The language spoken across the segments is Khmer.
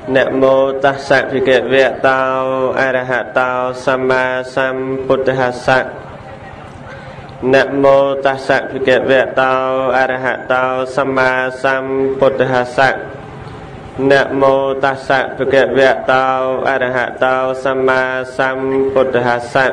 Nạ mô tassa bhagavato arahato samma sambuddhassa. Nạ mô tassa bhagavato arahato samma sambuddhassa. Nạ mô tassa bhagavato arahato samma sambuddhassa.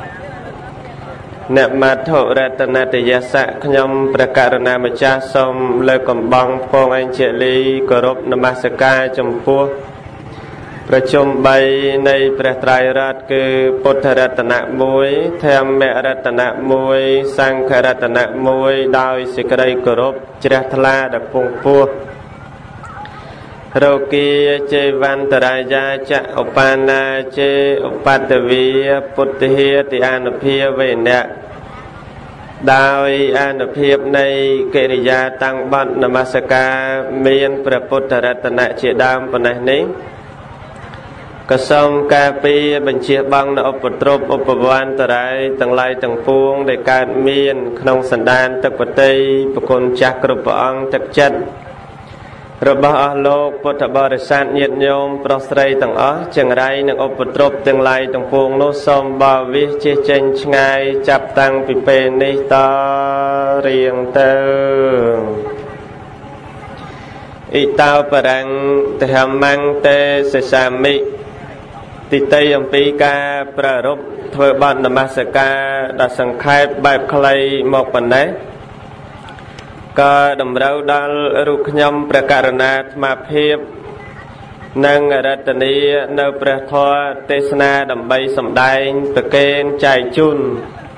Nạ mát thọ ratanatiyassa khnyom prakarana macha som leកំបងផងអញ្ជលីគោរពនមស្ការចំពោះប្រជុំ3នៃព្រះត្រៃរតន៍គឺពុទ្ធរតនៈ1ធម្មរតនៈ1សង្ឃរតនៈ1ដោយសេចក្តីគោរពជ្រះថ្លាដល់ពងពោះរោគីចេវន្តរាយាចៈឧបានាចេឧបតវីពុទ្ធិហេតិអនុភាវេណៈដោយអនុភាពនៃកិរិយាតាំងបន់នមស្ការមានព្រះពុទ្ធរតនៈជាដើមប៉ុណ្ណេះនេះក៏សូមការពារបញ្ជាបងនៅឧបទ្រពឧបវន្តរាយទាំងឡាយទាំងពួងដែលកើតមានក្នុងសន្តានទឹកបតីប្រគុណចាស់គ្រប់ព្រះអង្គទឹកចិត្តរបស់អស់លោកពុទ្ធបរិស័ទញាតិញោមប្រុសស្រីទាំងអស់ចង្រៃនិងឧបទ្រពទាំងឡាយទាំងពួងនោះសូមបវិសជិះចេញឆ្ងាយចាប់តាំងពីពេលនេះតរៀងទៅអ៊ីតោបរੰធម្មੰតេសិសាមិទីតីអំពីការប្រារព្ធធ្វើបន់នមស្ការដល់សង្ខេបបែបខ្លីមកប៉ុណ្ណេះក៏តម្រូវដល់រូបខ្ញុំព្រះករុណាអាត្មាភាពនិងរតនីនៅព្រះធម៌ទេសនាដើម្បីសម្ដែងប្រកេនចែកជូន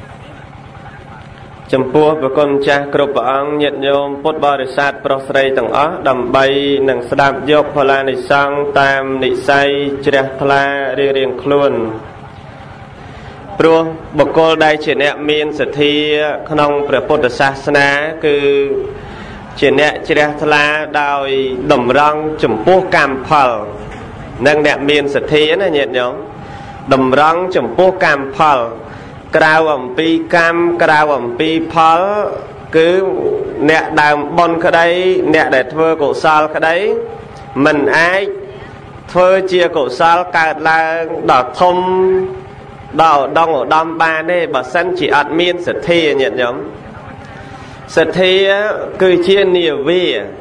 ចំពោះព្រះគុណចាស់គ្រប់ព្រះអង្គញាតិញោមពុទ្ធបរិស័ទប្រុសស្រីទាំងអស់ដើម្បីនឹងស្ដាប់យកផលានិសង្ឃតាមនិស័យជ្រះថ្លារៀងៗខ្លួនព្រោះបុគ្គលដែលជាអ្នកមានសទ្ធាក្នុងព្រះពុទ្ធសាសនាគឺជាអ្នកជ្រះថ្លាដោយតម្រង់ចំពោះកម្មផលនិងអ្នកមានសទ្ធាណាញាតិញោមតម្រង់ចំពោះកម្មផលក្រៅអំពីកម្មក្រៅអំពីផលគឺអ្នកដើមបុណ្យក្តីអ្នកដែលធ្វើកុសលក្តីមិនអាចធ្វើជាកុសលកើតឡើងដល់ធំដល់ឧត្តមបានទេបើសិនជាអត់មានសទ្ធាញាតិញោមសទ្ធាគឺជានាវា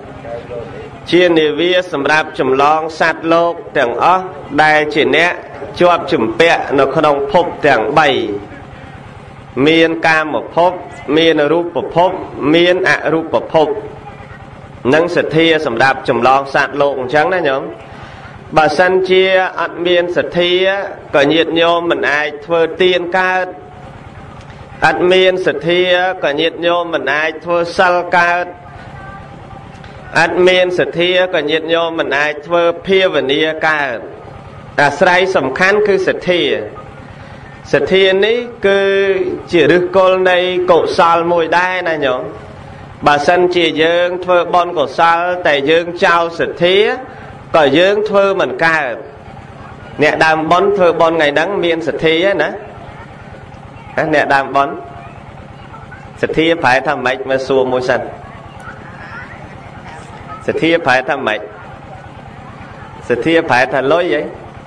សម្រាប់ចម្លងសត្វលោកទាំងអស់ដែលជាអ្នកជាប់ជំពាក់នៅក្នុងភពទាំង3មានកាមភពមានរូបភពមានអរូបភពនិងសទ្ធាសម្រាប់ចម្លងសត្វលោកអញ្ចឹងណាញោមបើសិនជាអត់មានសទ្ធាក៏ញាតិញោមមិនអាចធ្វើទានកើតអត់មានសទ្ធាក៏ញាតិញោមមិនអាចធ្វើសិលកើតអត់មានសទ្ធាក៏ញាតិញោមមិនអាចធ្វើភាវនាកើតអាស្រ័យសំខាន់គឺសទ្ធានេះគឺជាឫសគល់នៃកុសលមួយដែរណាញោមបើសិនជាយើងធ្វើបុណ្យកុសលតែយើងចោលសទ្ធាក៏យើងធ្វើមិនកើតអ្នកដើមបុណ្យធ្វើបុណ្យថ្ងៃហ្នឹងមានសទ្ធាណាអ្នកដើមបុណ្យសទ្ធាប្រែថាម៉េចមកសួរមួយសិនសទ្ធាប្រែថាម៉េចសទ្ធាប្រែថាលុយហី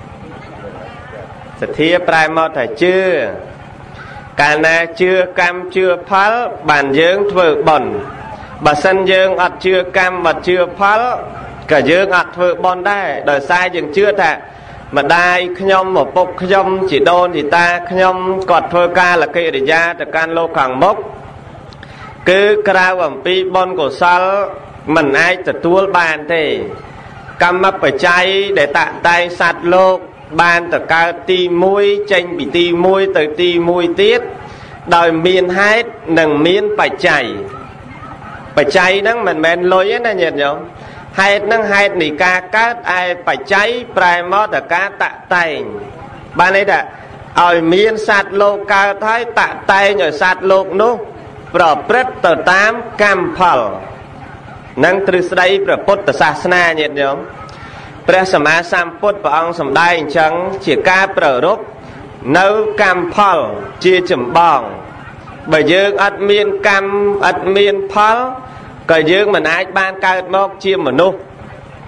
សទ្ធាប្រែមកថាជឿកាលណាជឿកម្មជឿផលបានយើងធ្វើបុណ្យបើសិនយើងអត់ជឿកម្មអត់ជឿផលក៏យើងអត់ធ្វើបុណ្យដែរដោយសារយើងជឿថាម្ដាយខ្ញុំឪពុកខ្ញុំជីដូនជីតាខ្ញុំគាត់ធ្វើការលកិរិយាទៅកាន់លោកខាងមុខគឺក្រៅអំពីបុណ្យកុសលមិនអាចទទួលបានទេកម្មបច្ច័យដែលតាក់តែងសត្វលោកបានទៅកើតទី1ចេញពីទី1ទៅទី1ទៀតដោយមានហេតុនិងមានបច្ច័យហ្នឹងមិនមែនលុយទេណាញាតិញោមហេតុហ្នឹងហេតុនៃការកើតឯបច្ច័យប្រែមកទៅការតាក់តែងបានន័យថាឲ្យមានសត្វលោកកើតហើយតាក់តែងឲ្យសត្វលោកនោះប្រព្រឹត្តទៅតាមកម្មផលនឹងទ្រឹស្ដីព្រះពុទ្ធសាសនាញាតិញោមព្រះសម្មាសម្ពុទ្ធព្រះអង្គសម្ដែងអញ្ចឹងជាការប្រារព្ធនៅកម្មផលជាចម្បងបើយើងអត់មានកម្មអត់មានផលក៏យើងមិនអាចបានកើតមកជាមនុស្ស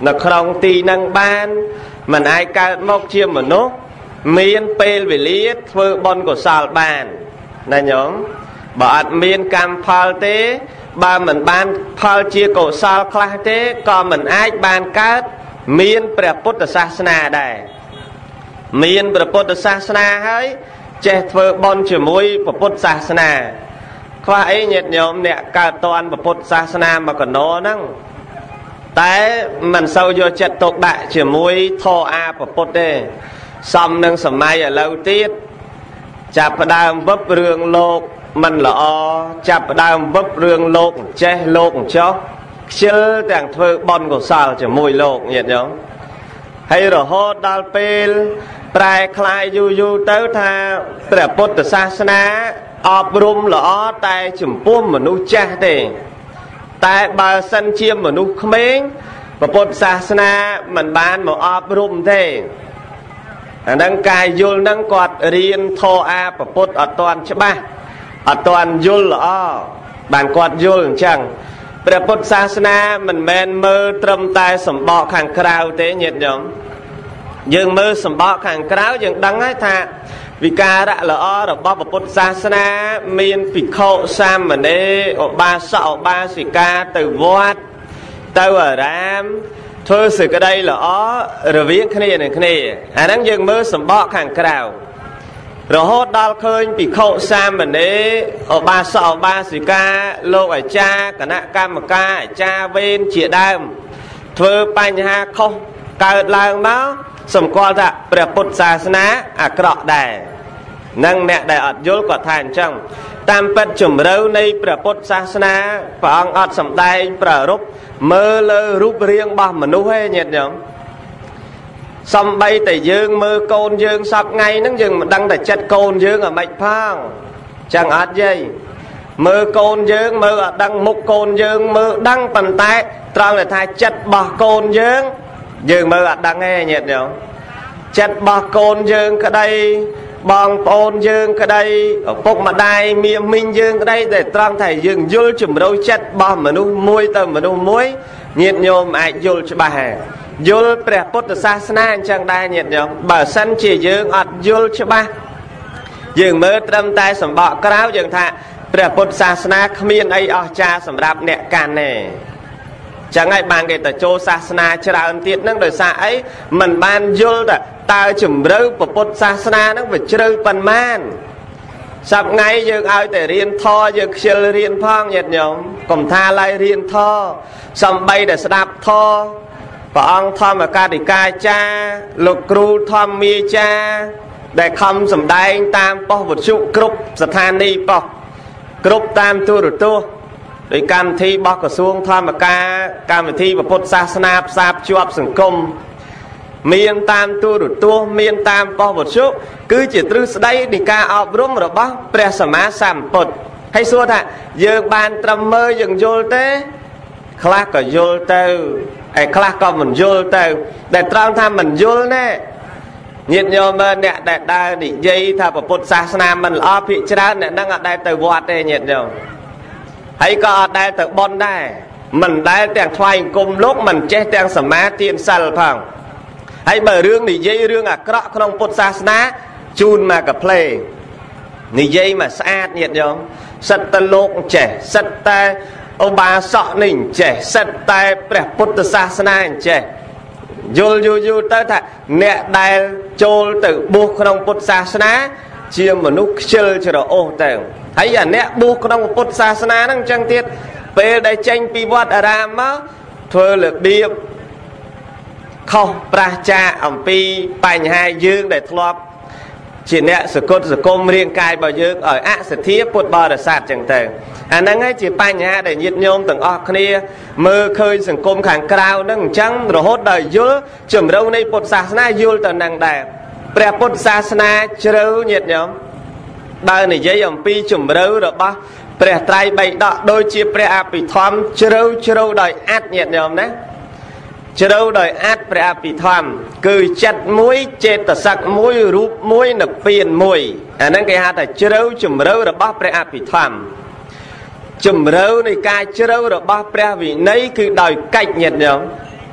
នៅក្នុងទីនឹងបានមិនអាចកើតមកជាមនុស្សមានពេលវេលាធ្វើបុណ្យកុសលបានណាញោមបើអត់មានកម្មផលទេបើមិនបានផលជាកុសលខ្លះទេក៏មិនអាចបានកើតមានព្រះពុទ្ធសាសនាដែរមានព្រះពុទ្ធសាសនាហើយចេះធ្វើបុណ្យជាមួយព្រះពុទ្ធសាសនាខ្វះអីញាតិញោមអ្នកកើតតន់ព្រះពុទ្ធសាសនាមកកណោហ្នឹងតែមិនសូវយកចិត្តទុកដាក់ជាមួយធម៌អាព្រះពុទ្ធទេសំនឹងសម័យឥឡូវទៀតចាប់ផ្ដើមវឹបរឿងលោកមិនល្អចាប់ផ្ដើមវឹបរឿងលោកចេះលោកចោះខ្ជិលទាំងធ្វើបុណ្យកុសលជាមួយលោកញាតិញោមហើយរហូតដល់ពេលប្រែคลายយូរទៅថាព្រះពុទ្ធសាសនាអប់រំល្អតែចំពោះមនុស្សចាស់ទេតែបើសិនជាមនុស្សក្មេងព្រះពុទ្ធសាសនាមិនបានមកអប់រំទេអានឹងកាយយល់នឹងគាត់រៀនធម៌អាព្រះពុទ្ធអត់ទាន់ច្បាស់អត់ទាន់យល់ល្អបានគាត់យល់អញ្ចឹងព្រះពុទ្ធសាសនាមិនមែនមើលត្រឹមតែសម្បកខាងក្រៅទេញាតិញោមយើងមើលសម្បកខាងក្រៅយើងដឹងហើយថាវិការៈល្អរបស់ព្រះពុទ្ធសាសនាមានភិក្ខុសាមណេរឧបាសកឧបាសិកាទៅវត្តទៅអារាមធ្វើសេចក្តីល្អរវាងគ្នានឹងគ្នាអាហ្នឹងយើងមើលសម្បកខាងក្រៅរហូតដល់ឃើញភិក្ខុសាមណេរឧបាសកឧបាសិកាលោកអាចារ្យគណៈកម្មការអាចារ្យវេនជាដើមធ្វើបញ្ហាខុសកើតឡើងមកសម្គាល់ថាព្រះពុទ្ធសាសនាអាក្រក់ដែរនឹងអ្នកដែលអត់យល់គាត់ថាអញ្ចឹងតាមពិតជំរឿនៃព្រះពុទ្ធសាសនាព្រះអង្គអត់សម្ដែងប្ររពមើលលើរូបរាងរបស់មនុស្សទេញាតិញោមសំបីតែយើងមើលកូនយើងសពថ្ងៃហ្នឹងយើងមិនដឹងតែចិត្តកូនយើងអាម៉េចផងចឹងអត់យាយមើលកូនយើងមើលអត់ដឹងមុខកូនយើងមើលដឹងប៉ុន្តែត្រង់តែថាចិត្តរបស់កូនយើងមើលអត់ដឹងទេញាតិញោមចិត្តរបស់កូនយើងក្តីបងប្អូនយើងក្តីឪពុកម្ដាយមាមីងយើងក្តីតែត្រង់ថាយើងយល់ជំរៅចិត្តរបស់មនុស្សមួយទៅមនុស្សមួយញាតិញោមអាចយល់ច្បាស់ហើយយល់ព្រះពុទ្ធសាសនាអញ្ចឹងដែរញាតិញោមបើសិនជាយើងអត់យល់ច្បាស់យើងមើលត្រឹមតែសម្បកក្រៅយើងថាព្រះពុទ្ធសាសនាគ្មានអីអស្ចារ្យសម្រាប់អ្នកកាន់ទេចឹងហើយបានគេទៅចូលសាសនាច្រើនទៀតហ្នឹងដោយសារអីមិនបានយល់តើជំរឿពុទ្ធសាសនាហ្នឹងវាជ្រៅប៉ុន្មានសប្ងៃយើងឲ្យតែរៀនធម៌យើងខ្ជិលរៀនផងញាតិញោមកុំថាឡើយរៀនធម៌សំបីតែស្ដាប់ធម៌ព្រះអង្គធម្មកាតិកាចារ្យលោកគ្រូធម្មាចារ្យដែលខំសម្ដែងតាមប៉ុស្តិ៍វិទ្យុគ្រប់ស្ថានីយ៍ប៉ុស្តិ៍គ្រប់តាមទូរទស្សន៍ដោយកម្មវិធីរបស់ក្រសួងធម្មការកម្មវិធីពុទ្ធសាសនាផ្សារភ្ជាប់សង្គមមានតាមទូរទស្សន៍មានតាមប៉ុស្តិ៍វិទ្យុគឺជាទ្រឹស្ដីនៃការអប់រំរបស់ព្រះសម្មាសម្ពុទ្ធហើយសួរថាយើងបានត្រឹមមើលយើងយល់ទេខ្លះក៏យល់ទៅហើយខ្លះក៏មិនយល់ទៅដែលត្រង់ថាមិនយល់ណែញាតិញោមអ្នកដែលដើរនិយាយថាពុទ្ធសាសនាមិនល្អភាគច្រើនអ្នកនឹងអត់ដែលទៅវត្តទេញាតិញោមហើយក៏អត់ដែលទៅបន់ដែរមិនដែលទាំងថ្វាយអង្គមលោកមិនចេះទាំងសមាទានសិលផងហើយបើរឿងនិយាយរឿងអាក្រក់ក្នុងពុទ្ធសាសនាជូនមកកាផ្លេនិយាយមកស្អាតញាតិញោមសិតតែលោកចេះសិតតែឧបាសកនេះចេះសិតតែព្រះពុទ្ធសាសនាចេះយល់យូរទៅថាអ្នកដែលចូលទៅបួសក្នុងពុទ្ធសាសនាជាមនុស្សខ្ជិលច្រអូសទៅហើយអាអ្នកបួសក្នុងពុទ្ធសាសនាហ្នឹងអញ្ចឹងទៀតពេលដែលចេញពីវត្តអារាមមកធ្វើរបៀបខុសប្រះចាកអំពីបញ្ហាយើងដែលធ្លាប់ជាអ្នកសកុតសកុំរាងកាយរបស់យើងឲ្យអសទ្ធាពុទ្ធបរិស័ទចឹងទៅអាហ្នឹងហើយជាបញ្ហាដែលញាតិញោមទាំងអស់គ្នាមើលឃើញសង្គមខាងក្រៅហ្នឹងអញ្ចឹងរហូតដល់យល់ជំរៅនៃពុទ្ធសាសនាយល់ទៅនឹងដែរព្រះពុទ្ធសាសនាជ្រៅញាតិញោមបើនិយាយអំពីជំរៅរបស់ព្រះត្រៃបិដកដូចជាព្រះអភិធម្មជ្រៅដោយអត្តញាតិញោមណាជ្រៅដោយអត្តព្រះអភិធម្មគឺចិត្តមួយចេតសិកមួយរូបមួយនិព្វានមួយអាហ្នឹងគេហៅថាជ្រៅជំរៅរបស់ព្រះអភិធម្មជំរៅនៃការជ្រៅរបស់ព្រះវិន័យគឺដោយកិច្ចញាតិញោម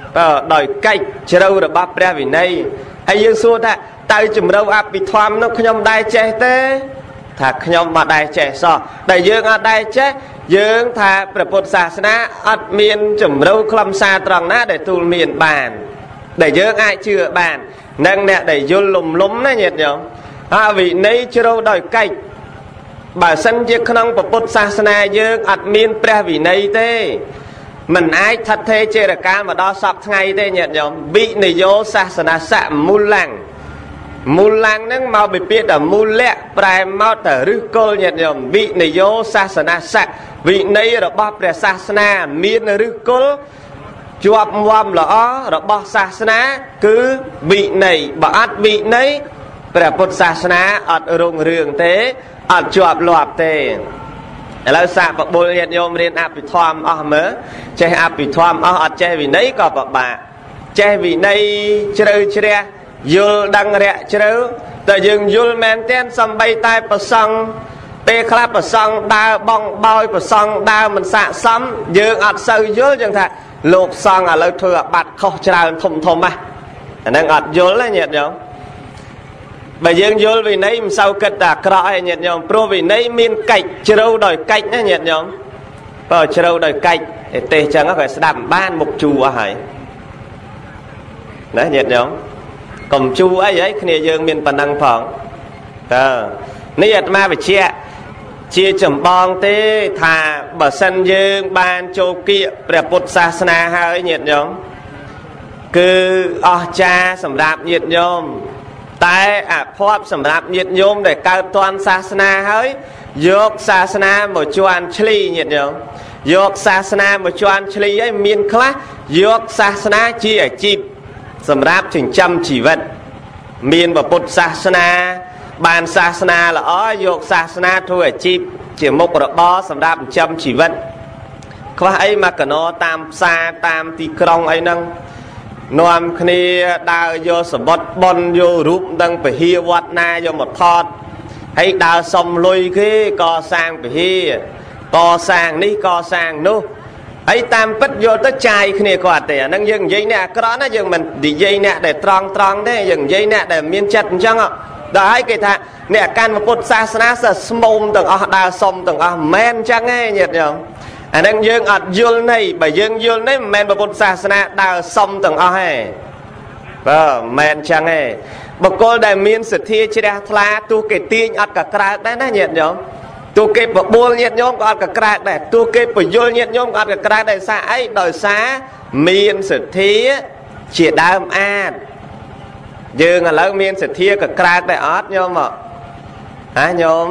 ដោយកិច្ចជ្រៅរបស់ព្រះវិន័យហើយយើងសួរថាតើជំរៅអភិធម្មនោះខ្ញុំដែរចេះទេថាខ្ញុំមិនដែរចេះសោះដែលយើងអត់ដែរចេះយើងថាព្រះពុទ្ធសាសនាអត់មានជំរៅខ្លឹមសារត្រង់ណាដែលទូលមានបានដែលយើងអាចជឿបាននឹងអ្នកដែលយល់លំណាញាតិញោមអវិន័យជ្រៅដោយកិច្ចបើសិនជាក្នុងពុទ្ធសាសនាយើងអត់មានព្រះវិន័យទេមិនអាចថិតថេរចេរកាលមកដល់សពថ្ងៃទេញាតិញោមវិនយោសាសនាសមូលំហ្នឹងមកពីពាក្យថាមូលៈប្រែមកទៅឫសគល់ញាតិញោមវិនយោសាសនាស័កវិន័យរបស់ព្រះសាសនាមានឫសគល់ជាប់មាំល្អរបស់សាសនាគឺវិន័យបើអត់វិន័យព្រះពុទ្ធសាសនាអត់រុងរឿងទេអត់ជាប់លាប់ទេឥឡូវសាកបបុលញាតិញោមរៀនអភិធម្មអស់មើលចេះអភិធម្មអស់អត់ចេះវិន័យក៏ពិបាកចេះវិន័យជ្រៅជ្រះយល់ដឹងរាក់ជ្រៅតែយើងយល់មែនទែនសំបីតែប្រសង់ពេលខ្លះប្រសង់ដើរបងបោយប្រសង់ដើរមិនស័ក្តិសមយើងអត់សូវយល់ចឹងថាលោកសង្ឃឥឡូវធ្វើអាបត្តិខុសច្រើនធំហ៎អាហ្នឹងអត់យល់ទេញាតិញោមបើយើងយល់វិន័យមិនសូវគិតតែអាក្រក់ឯងញាតិញោមព្រោះវិន័យមានកិច្ចជ្រៅដោយកិច្ចណាញាតិញោមបើជ្រៅដោយកិច្ចទេសចឹងក៏ស្ដាប់មិនបានមុខជួអស់ហើយណាញាតិញោមកុំជួអីហើយគ្នាយើងមានប៉ុណ្ណឹងផងតើនេះអាត្មាបញ្ជាក់ជាចម្បងទេថាបើសិនយើងបានចូលគៀកព្រះពុទ្ធសាសនាហើយញាតិញោមគឺអស្ចារ្យសម្រាប់ញាតិញោមតែអភ័ព្វសម្រាប់ញាតិញោមដែលកើតទាន់សាសនាហើយយកសាសនាមកជន់ឈ្លីញាតិញោមយកសាសនាមកជន់ឈ្លីហើយមានខ្លះយកសាសនាជាអាជីពសម្រាប់ចិញ្ចឹមជីវិតមានពុទ្ធសាសនាបានសាសនាល្អយកសាសនាធ្វើអាជីពជាមុខរបរសម្រាប់ចិញ្ចឹមជីវិតខ្វះអីមកកណោតាមផ្សារតាមទីក្រុងអីហ្នឹងនាំគ្នាដើរយកសបុតប៉ុនយករូបដឹងពហិវត្តណាយកមកថតហើយដើរសុំលុយគេកសាងពហិកសាងនេះកសាងនោះហើយតាមពិតយកទៅចាយគ្នាគាត់ទេអាហ្នឹងយើងនិយាយអ្នកអាក្រក់ណាយើងមិននិយាយអ្នកដែលត្រង់ទេយើងនិយាយអ្នកដែលមានចិត្តអញ្ចឹងដល់ហើយគេថាអ្នកកាន់ពុទ្ធសាសនាសើស្មូមទាំងអស់ដើរសុំទាំងអស់មិនមែនអញ្ចឹងទេញាតិញោមអាហ្នឹងយើងអត់យល់ន័យបើយើងយល់ន័យមិនមែនពុទ្ធសាសនាដើរសុំទាំងអស់ទេបើមិនមែនអញ្ចឹងទេបុគ្គលដែលមានសទ្ធាជ្រះថ្លាទោះគេទាញអត់ក៏ក្រើកដែរណាញាតិញោមទោះគេបបួលញាតិញោមក៏អត់ក៏ក្រើកដែរទោះគេពយល់ញាតិញោមក៏អត់ក៏ក្រើកដែរសារអីដោយសារមានសទ្ធាជាដើមអាចយើងឥឡូវមានសទ្ធាក៏ក្រើកដែរអត់ញោមហ៎ញោម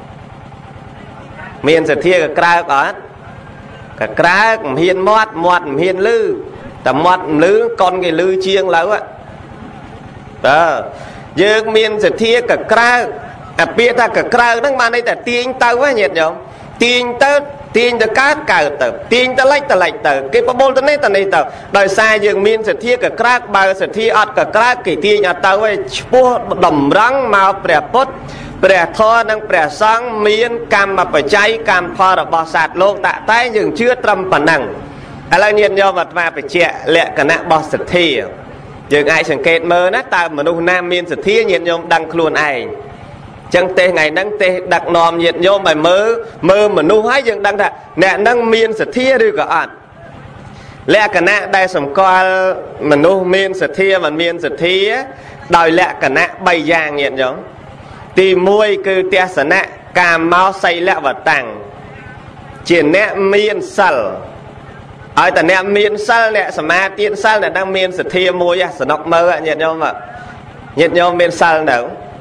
មានសទ្ធាក៏ក្រើកអត់ក៏ក្រើកមិនហ៊ានមាត់មិនហ៊ានលឺតែមាត់មិនលឺកុនគេលឺជាងឡើយតើយើងមានសទ្ធាក៏ក្រើកអាពាក្យថាក៏ក្រើកហ្នឹងបានន័យតែទាញទៅញាតិញោមទាញទៅកើតទៅទាញទៅលិចទៅគេបបួលទៅនេះទៅដោយសារយើងមានសទ្ធាក៏ក្រើកបើសទ្ធាអត់ក៏ក្រើកគេទាញអត់ទៅឯងឈ្មោះតម្រង់មកព្រះពុទ្ធព្រះធម៌និងព្រះសង្ឃមានកម្មបច្ច័យកម្មផលរបស់សត្វលោកតាក់តែយើងជឿត្រឹមប៉ុណ្ណឹងឥឡូវញាតិញោមអាត្មាបញ្ជាក់លក្ខណៈរបស់សទ្ធាយើងអាចសង្កេតមើលណាតើមនុស្សណាមានសទ្ធាញាតិញោមដឹងខ្លួនឯងចឹងទេថ្ងៃហ្នឹងទេដឹកនាំញាតិញោមឲ្យមើលមនុស្សហើយយើងដឹងថាអ្នកហ្នឹងមានសទ្ធាឬក៏អត់លក្ខណៈដែលសម្គាល់មនុស្សមានសទ្ធាមិនមានសទ្ធាដោយលក្ខណៈ3យ៉ាងញាតិញោមទី1គឺទស្សនៈកាមោសីលវតាំងជាអ្នកមានសិលឲ្យតែអ្នកមានសិលអ្នកសមាទានសិលអ្នកហ្នឹងមានសទ្ធាមួយសនុកមើលញាតិញោមមានសិលនៅ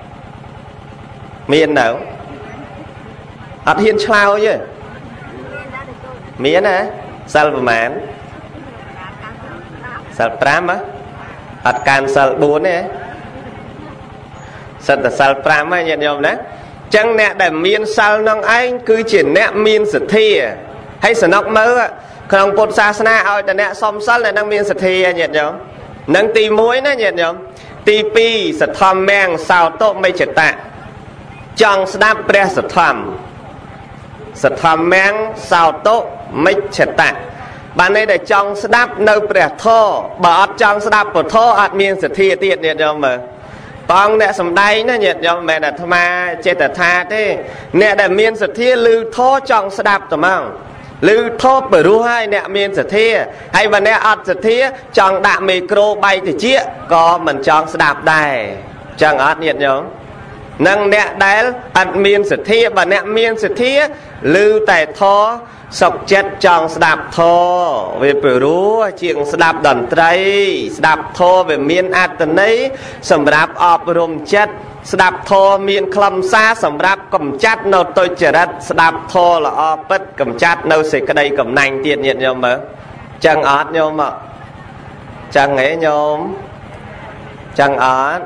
មាននៅអត់ហ៊ានឆ្លើយទេមានណាសិលប្រមាណសិល5ហ៎អត់កាន់សិល4ទេសិតតែសិល5ហ្នឹងញាតិញោមណាចឹងអ្នកដែលមានសិលនឹងឯងគឺជាអ្នកមានសទ្ធាហើយសនុកមើលក្នុងពុទ្ធសាសនាឲ្យតែអ្នកសំសិលអ្នកនឹងមានសទ្ធាញាតិញោមនឹងទី1ណាញាតិញោមទី2សទ្ធម្មាំងសោតុមិច្ឆតៈចង់ស្ដាប់ព្រះសទ្ធម្មសទ្ធម្មាំងសោតុមិច្ឆតៈ bạn ấy để trong đáp nơi bè thô bà trong đáp của thô ạt miên sự thi tiết nhiệt nhau mà con nè sầm đáy nó nhiệt nhau mẹ đã tham ma chết đã tha thế nè để miên sự thi lưu thô trong đáp tầm không lưu thô bởi ru hai nè miên sự thi hay mà nè ạt sự thi trong đạm micro bay thì chia có mình trong đáp đây chẳng ạt nhiệt nhau nâng nè đáy ạt miên sự thi bà nè miên sự thi lưu tài thô sọc chết trong đạp thô về Peru chuyện đạp đòn trai đạp thô về miền Athen ấy sầm đạp ọp rùm chết đạp thô miền khăm xa sầm đạp cầm chát nâu tôi chờ đất đạp thô là ọp bất cầm chát nâu xịt cái đây cầm nành tiền nhiệt nhau mà chẳng ớt nhau mà chẳng ấy nhau chẳng ớt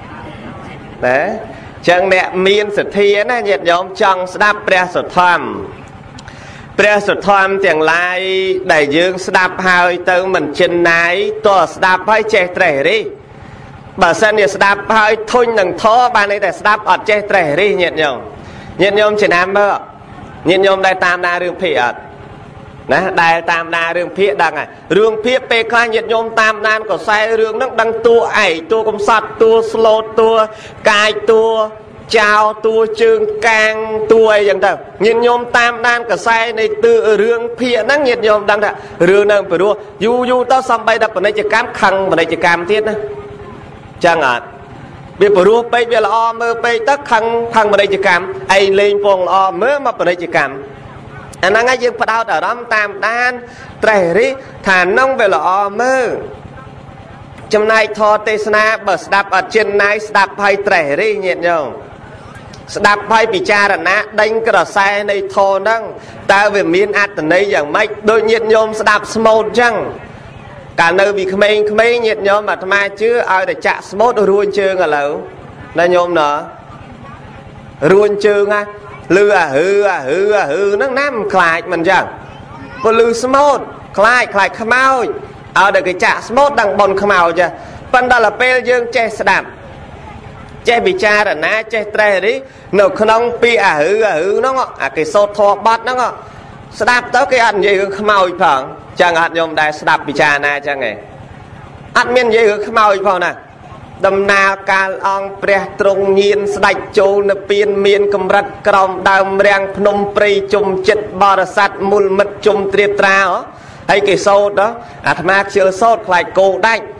đấy chẳng nẹ miền sự thi á nhiệt nhau trong đạp pre sự thamព្រះសុធម្មទាំងឡាយដែលយើងស្ដាប់ហើយទៅមិនចិនណាយតើស្ដាប់ហើយចេះត្រេះរិះបើសិនជាស្ដាប់ហើយធុញនឹងធរបានន័យតែស្ដាប់អត់ចេះត្រេះរិះញាតិញោមចំណាំមើលញាតិញោមដែលតាមដានរឿងភាគអត់ណាដែលតាមដានរឿងភាគដឹងហើយរឿងភាគពេលខ្លះញាតិញោមតាមដានកសែរឿងហ្នឹងដឹងតួឯកតួកំសត់តួស្លូតតួកាយតួចៅតួជើងកាងតួអីចឹងទៅញាតិញោមតាមដានកសែនៃទិរឿងភាគហ្នឹងញាតិញោមដឹងថារឿងហ្នឹងព្រោះយូរទៅសំបីដល់ពាណិជ្ជកម្មខឹងពាណិជ្ជកម្មទៀតណាចឹងអត់វាព្រោះពេកវាល្អមើលពេកទៅខឹងពាណិជ្ជកម្មឯងលេងពងល្អមើលមកពាណិជ្ជកម្មអាហ្នឹងហើយយើងផ្ដោតអារម្មណ៍តាមដានត្រេះរិះថានឹងវាល្អមើលចំណែកធម៌ទេសនាបើស្ដាប់អត់ចិនណាយស្ដាប់ហើយត្រេះរិះញាតិញោមស្ដាប់ហើយពិចារណាដេញក្រសែនៃធម៌ហ្នឹងតើវាមានអត្ថន័យយ៉ាងម៉េចដូចញាតិញោមស្ដាប់ស្មូតអញ្ចឹងកាលនៅពីក្មេងៗញាតិញោមអាត្មាជឿឲ្យតែចាក់ស្មូតរួញជើងឥឡូវណាញោមណ៎រួញជើងណាលឺអាហឺហ្នឹងណាមិនខ្លាចមិនអញ្ចឹងព្រោះលឺស្មូតខ្លាចខ្មោចឲ្យតែគេចាក់ស្មូតដល់បនខ្មោចប៉ុន្តែដល់ពេលយើងចេះស្ដាប់ចេះពិចារណាចេះត្រេះរិះនៅក្នុងពីអាហឺហ្នឹងអាគេសូត្រធម៌បាត់ហ្នឹងស្ដាប់ទៅគេអត់និយាយរឿងខ្មោចផងចឹងអត់ញោមដែរស្ដាប់ពិចារណាចឹងឯងអត់មាននិយាយរឿងខ្មោចផងណាដំណើរកាលអង្គព្រះទ្រង់ញៀនស្ដេចចូលនៅពៀនមានកម្រិតក្រោមដើមរាំងភ្នំព្រៃជុំចិត្តបរិស័ទមូលមិត្តជុំត្រៀបត្រាហើយគេសូត្រអាត្មាខ្ជិលសូត្រខ្លាចគោដាច់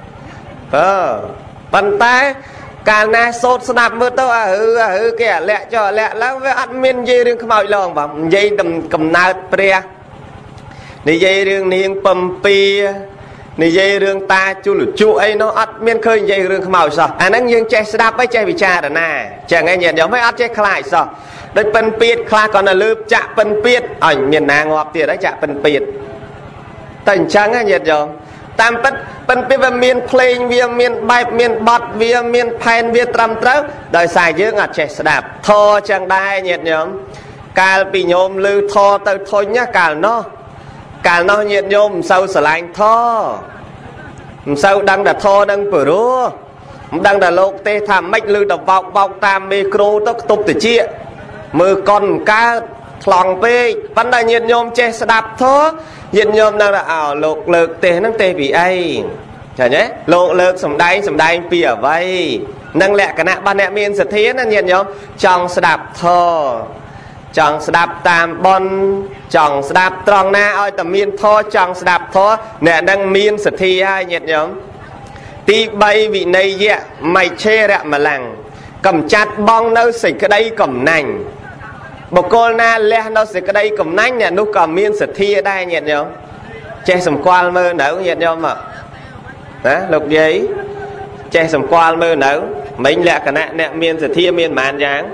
ប៉ុន្តែកាលណាសូត្រស្ដាប់មើលទៅអាហឺគេអាលាក់ចុះអាលាក់ឡើងវាអត់មាននិយាយរឿងខ្មោចឡងបងនិយាយកំណើតព្រះនិយាយរឿងនាងបំពីនិយាយរឿងតាជលជក់អីនោះអត់មានឃើញនិយាយរឿងខ្មោចសោះអាហ្នឹងយើងចេះស្ដាប់ហើយចេះពិចារណាចឹងឯងញាតិញោមអត់ចេះខ្លាចសោះដូចពិនពៀតខ្លះក៏នៅលើចាក់ពិនពៀតអញមានណាងាប់ទៀតហើយចាក់ពិនពៀតតែអញ្ចឹងញាតិញោមតាមពិតពិនពៀតវាមានភ្លេងវាមានបែបមានបទវាមានផែនវាត្រឹមត្រូវដោយសារយើងអត់ចេះស្ដាប់ធរចឹងដែរញាតិញោមកាលពីញោមឮធរទៅធុញណាកាលនោះញាតិញោមមិនសូវស្រឡាញ់ធមិនសូវដឹងតែធដឹងព្រោះមិនដឹងតែលោកទេថាម៉េចឮតែបោកតាមមេក្រូទៅខ្ទប់តិចមើលកុនកើតថ្លង់ពេកប៉ុន្តែញាតិញោមចេះស្ដាប់ធញាតិញោមដឹងថាលោកលើកទេហ្នឹងទេពីអីឃើញទេលោកលើកសំដែងពីអ្វីនឹងលក្ខណៈរបស់អ្នកមានសទ្ធាណាញាតិញោមចង់ស្ដាប់ធចង់ស្ដាប់តាមបនចង់ស្ដាប់ត្រង់ណាឲ្យតែមានធចង់ស្ដាប់ធអ្នកនឹងមានសទ្ធាហើយញាតិញោមទី3វិន័យៈមៃឆេរៈមលាំងកំចាត់បងនៅសេចក្តីកំណាញ់បុគ្គលណាលះនៅសេចក្តីកំណាញ់អ្នកនោះក៏មានសទ្ធាដែរញាតិញោមចេះសម្គាល់មើលនៅញាតិញោមណាលោកយាយចេះសម្គាល់មើលនៅមិញលក្ខណៈអ្នកមានសទ្ធាមានប៉ុន្មានយ៉ាង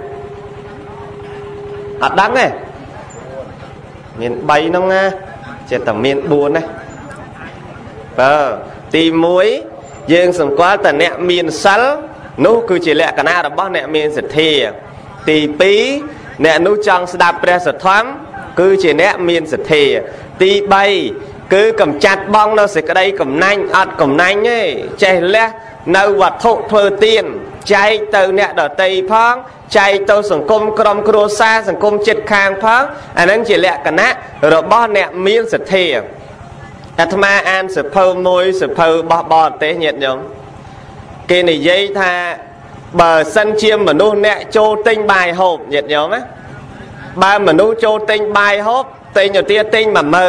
អត់ដឹងទេមាន3ហ្នឹងណាចេះតែមាន4ណាទី1យើងសម្គាល់តែអ្នកមានសិលនោះគឺជាលក្ខណៈរបស់អ្នកមានសទ្ធាទី2អ្នកនោះចង់ស្ដាប់ព្រះសទ្ធម្មគឺជាអ្នកមានសទ្ធាទី3គឺកំចាត់បងនៅសេចក្តីកំណាញ់អត់កំណាញ់ទេចេះលះនៅវត្ថុធ្វើទានចែកទៅអ្នកដតីផងចែកទៅសង្គមក្រុមគ្រួសារសង្គមចិត្តខាងផងអានឹងជាលក្ខណៈរបស់អ្នកមានសទ្ធាអាត្មាអានសភៅមួយសភៅបោះបរទេសញាតិញោមគេនិយាយថាបើសិនជាមនុស្សអ្នកចូលទិញបាយហូបញាតិញោមណាបើមនុស្សចូលទិញបាយហូបទិញទៅទៀតទិញ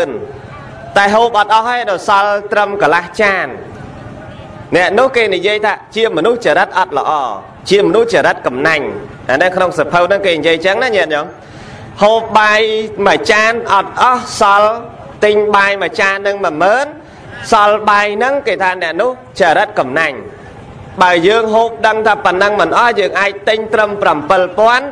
10000 តែហូបអត់អស់ហើយដល់សល់ត្រឹមកន្លះចានអ្នកនោះគេនិយាយថាជាមនុស្សចរិតអត់ល្អជាមនុស្សចរិតកំណាញ់តែនៅក្នុងសភៅហ្នឹងគេនិយាយចឹងណាញាតិញោមហូបបាយមួយចានអត់អស់សល់ទិញបាយមួយចាននឹង 10000 សល់បាយហ្នឹងគេថាអ្នកនោះចរិតកំណាញ់បើយើងហូបដឹងថាប៉ុណ្ណឹងមិនអស់យើងអាចទិញត្រឹម 7000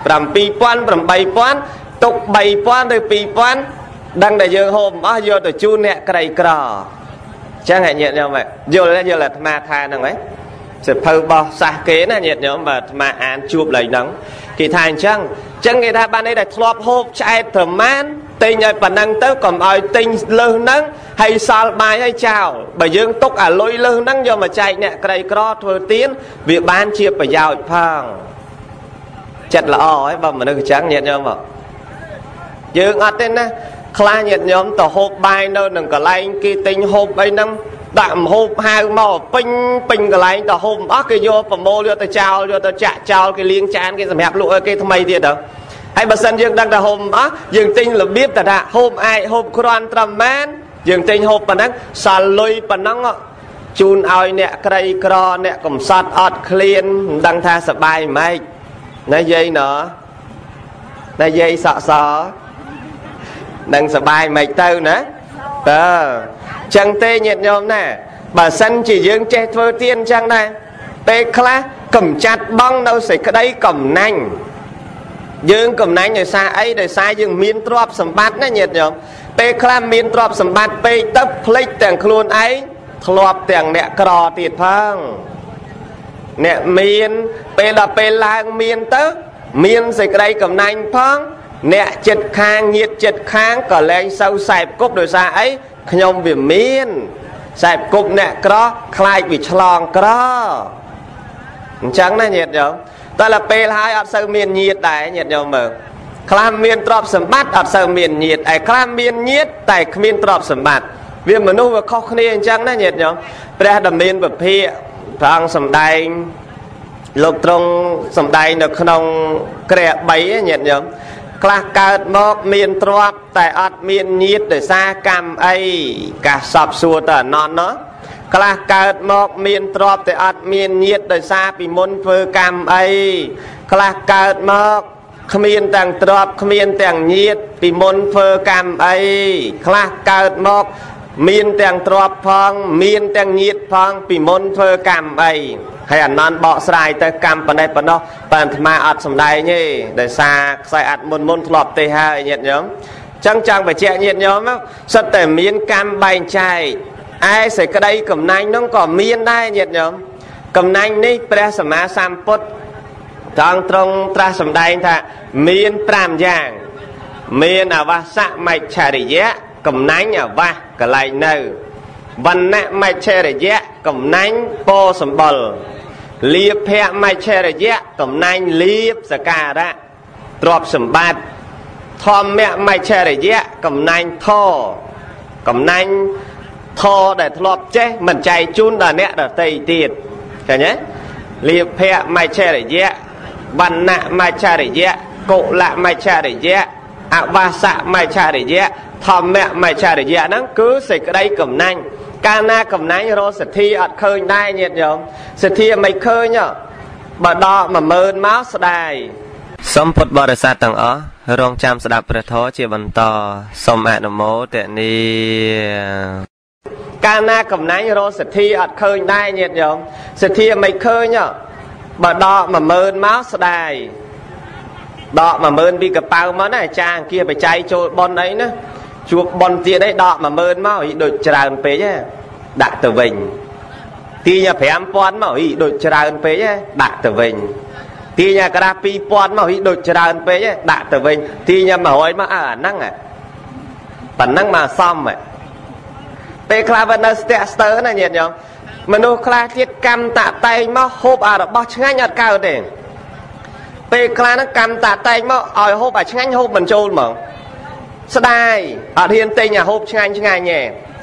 7000 8000 ទុក 3000 ឬ 2000 ដឹងតែយើងហូបមិនអស់យកទៅជូនអ្នកក្រីក្រចឹងហ่ะញាតិញោមយល់អាត្មាថាហ្នឹងហ៎សភៅរបស់សាសគេណាញាតិញោមបើអាត្មាអានជួបឡើយហ្នឹងគេថាអញ្ចឹងគេថាបាននេះដែលធ្លាប់ហូបឆ្អែតប្រមាណទិញឲ្យប៉ុណ្ណឹងទៅកុំឲ្យទិញលើសហ្នឹងហើយសល់បាយឲ្យចោលបើយើងទុកអាលុយលើសហ្នឹងយកមកចែកអ្នកក្រីក្រធ្វើទានវាបានជាប្រយោជន៍ផងចិត្តល្អហើយបើមនុស្សអញ្ចឹងញាតិញោមមកយើងអត់ទេណាខ្លះញាតិញោមទៅហូបបាយនៅនឹងកន្លែងគេទិញហូបអីហ្នឹងដាក់មហូបហៅមកពេញកន្លែងទៅហូបអស់គេយកប្រមូលយកទៅចោលយកទៅចាក់ចោលគេលាងចានគេសម្រាប់លក់ឲ្យគេថ្មីទៀតទៅហើយបើសិនយើងដឹងថាហូបអស់យើងទិញរបៀបថាហូបអាចហូបគ្រាន់ត្រឹមម៉ានយើងទិញហូបប៉ុណ្ណឹងសល់លុយប៉ុណ្ណឹងជូនឲ្យអ្នកក្រីក្រអ្នកកំសត់អត់ឃ្លានមិនដឹងថាសបាយម៉េចណាយាយណ៎ណាយាយសក់សនឹងសបាយមិនទៅណាតើចឹងទេញាតិញោមណាបើសិនជាយើងចេះធ្វើទានអញ្ចឹងដែរពេលខ្លះកំចាត់បងនៅសេចក្តីកំណាញ់យើងកំណាញ់ដោយសារអីដោយសារយើងមានទ្រព្យសម្បត្តិណាញាតិញោមពេលខ្លះមានទ្រព្យសម្បត្តិពេកទៅភ្លេចទាំងខ្លួនឯងធ្លាប់ទាំងអ្នកក្រទៀតផងអ្នកមានពេលដល់ពេលឡើងមានទៅមានសេចក្តីកំណាញ់ផងអ្នកចិត្តខាងញាតចិត្តខាងក៏លែងសូវសែបគប់ដោយសារអីខ្ញុំវាមានសែបគប់អ្នកក្រខ្លាចវាឆ្លងក្រអញ្ចឹងណាញាតិញោមតែដល់ពេលហើយអត់សូវមានញាតដែរញាតិញោមមើលខ្លះមានទ្រព្យសម្បត្តិអត់សូវមានញាតឯខ្លះមានញាតតែគ្មានទ្រព្យសម្បត្តិវាមនុស្សវាខុសគ្នាអញ្ចឹងណាញាតិញោមព្រះដ៏មានពភាកព្រះអង្គសម្ដែងលោកទ្រង់សម្ដែងនៅក្នុងគ្រា3ញាតិញោមខ្លះកើតមកមានទ្រព្យតែអត់មានញាតដោយសារកម្មអីកាសសពសួរទៅអណន់ខ្លះកើតមកមានទ្រព្យតែអត់មានញាតដោយសារពីមុនធ្វើកម្មអីខ្លះកើតមកគ្មានទាំងទ្រព្យគ្មានទាំងញាតពីមុនធ្វើកម្មអីខ្លះកើតមកមានទាំងទ្រព្យផងមានទាំងញាតផងពីមុនធ្វើកម្មអីហើយអានន់បកស្រាយទៅកម្មប៉ុណ្ណេះប៉ុណ្ណោះបើអាត្មាអត់សំដែងទេដោយសារខ្សែអត់មុនធ្លាប់ទេហើយញាតិញោមចឹងចង់បញ្ជាក់ញាតិញោមសិតតែមានកម្មបែងចែកឯសេចក្តីកំណាញ់នោះក៏មានដែរញាតិញោមកំណាញ់នេះព្រះសម្មាសម្ពុទ្ធទ្រង់ត្រាស់សម្ដែងថាមាន5យ៉ាងមានអវស្សមច្ឆរិយៈកំណាញ់អវស្សកន្លែងនៅវណ្ណៈមច្ឆរិយៈកំណាញ់ពោសម្បុរលាភៈមច្ឆរិយៈកំណាញ់លាភសក្ការៈទ្រព្យសម្បត្តិធម្មៈមច្ឆរិយៈកំណាញ់ធម៌កំណាញ់ធម៌ដែលធ្លាប់ចេះមិនចែកជូនដល់អ្នកដទៃទៀតឃើញទេលាភៈមច្ឆរិយៈវណ្ណៈមច្ឆរិយៈកុលមច្ឆរិយៈអវស្សមច្ឆរិយៈធម្មៈមច្ឆរិយៈហ្នឹងគឺសេចក្តីកំណាញ់កាលណាកំណាញ់រកសទ្ធាអត់ឃើញដែរញាតិញោមសទ្ធាមិនឃើញបើដក 10000 មកស្ដាយសូមពុទ្ធបរិស័ទទាំងអស់រងចាំស្ដាប់ព្រះធម៌ជាបន្តសូមអនុមោទនាកាលណាកំណាញ់រកសទ្ធាអត់ឃើញដែរញាតិញោមសទ្ធាមិនឃើញបើដក 10000 មកស្ដាយដក 10000 ពីកប៉ៅមកណាអាចារ្យអង្គាបច្ច័យចូលប៉ុនអីណាជួបប៉ុនទៀតអីដក 10000 មកដូចច្រើនពេកដាក់ទៅវិញទាញ 5000 មកដូចច្រើនពេកដាក់ទៅវិញទាញក្រាស់ 2000 មកដូចច្រើនពេកដាក់ទៅវិញទាញ 100 មកអាហ្នឹងប៉ណ្ណឹងមកសមពេលខ្លះវានៅស្ទាក់ស្ទើរណាញាតិញោមមនុស្សខ្លះទៀតកម្មតាក់តែងមកហូបអារបស់ឆ្ងាញ់អត់កើតទេពេលខ្លះហ្នឹងកម្មតាក់តែងមកឲ្យហូបអាឆ្ងាញ់ហូបមិនចូលហ្មងស្ដាយអត់ហ៊ានទិញអាហូបឆ្ងាញ់ទេ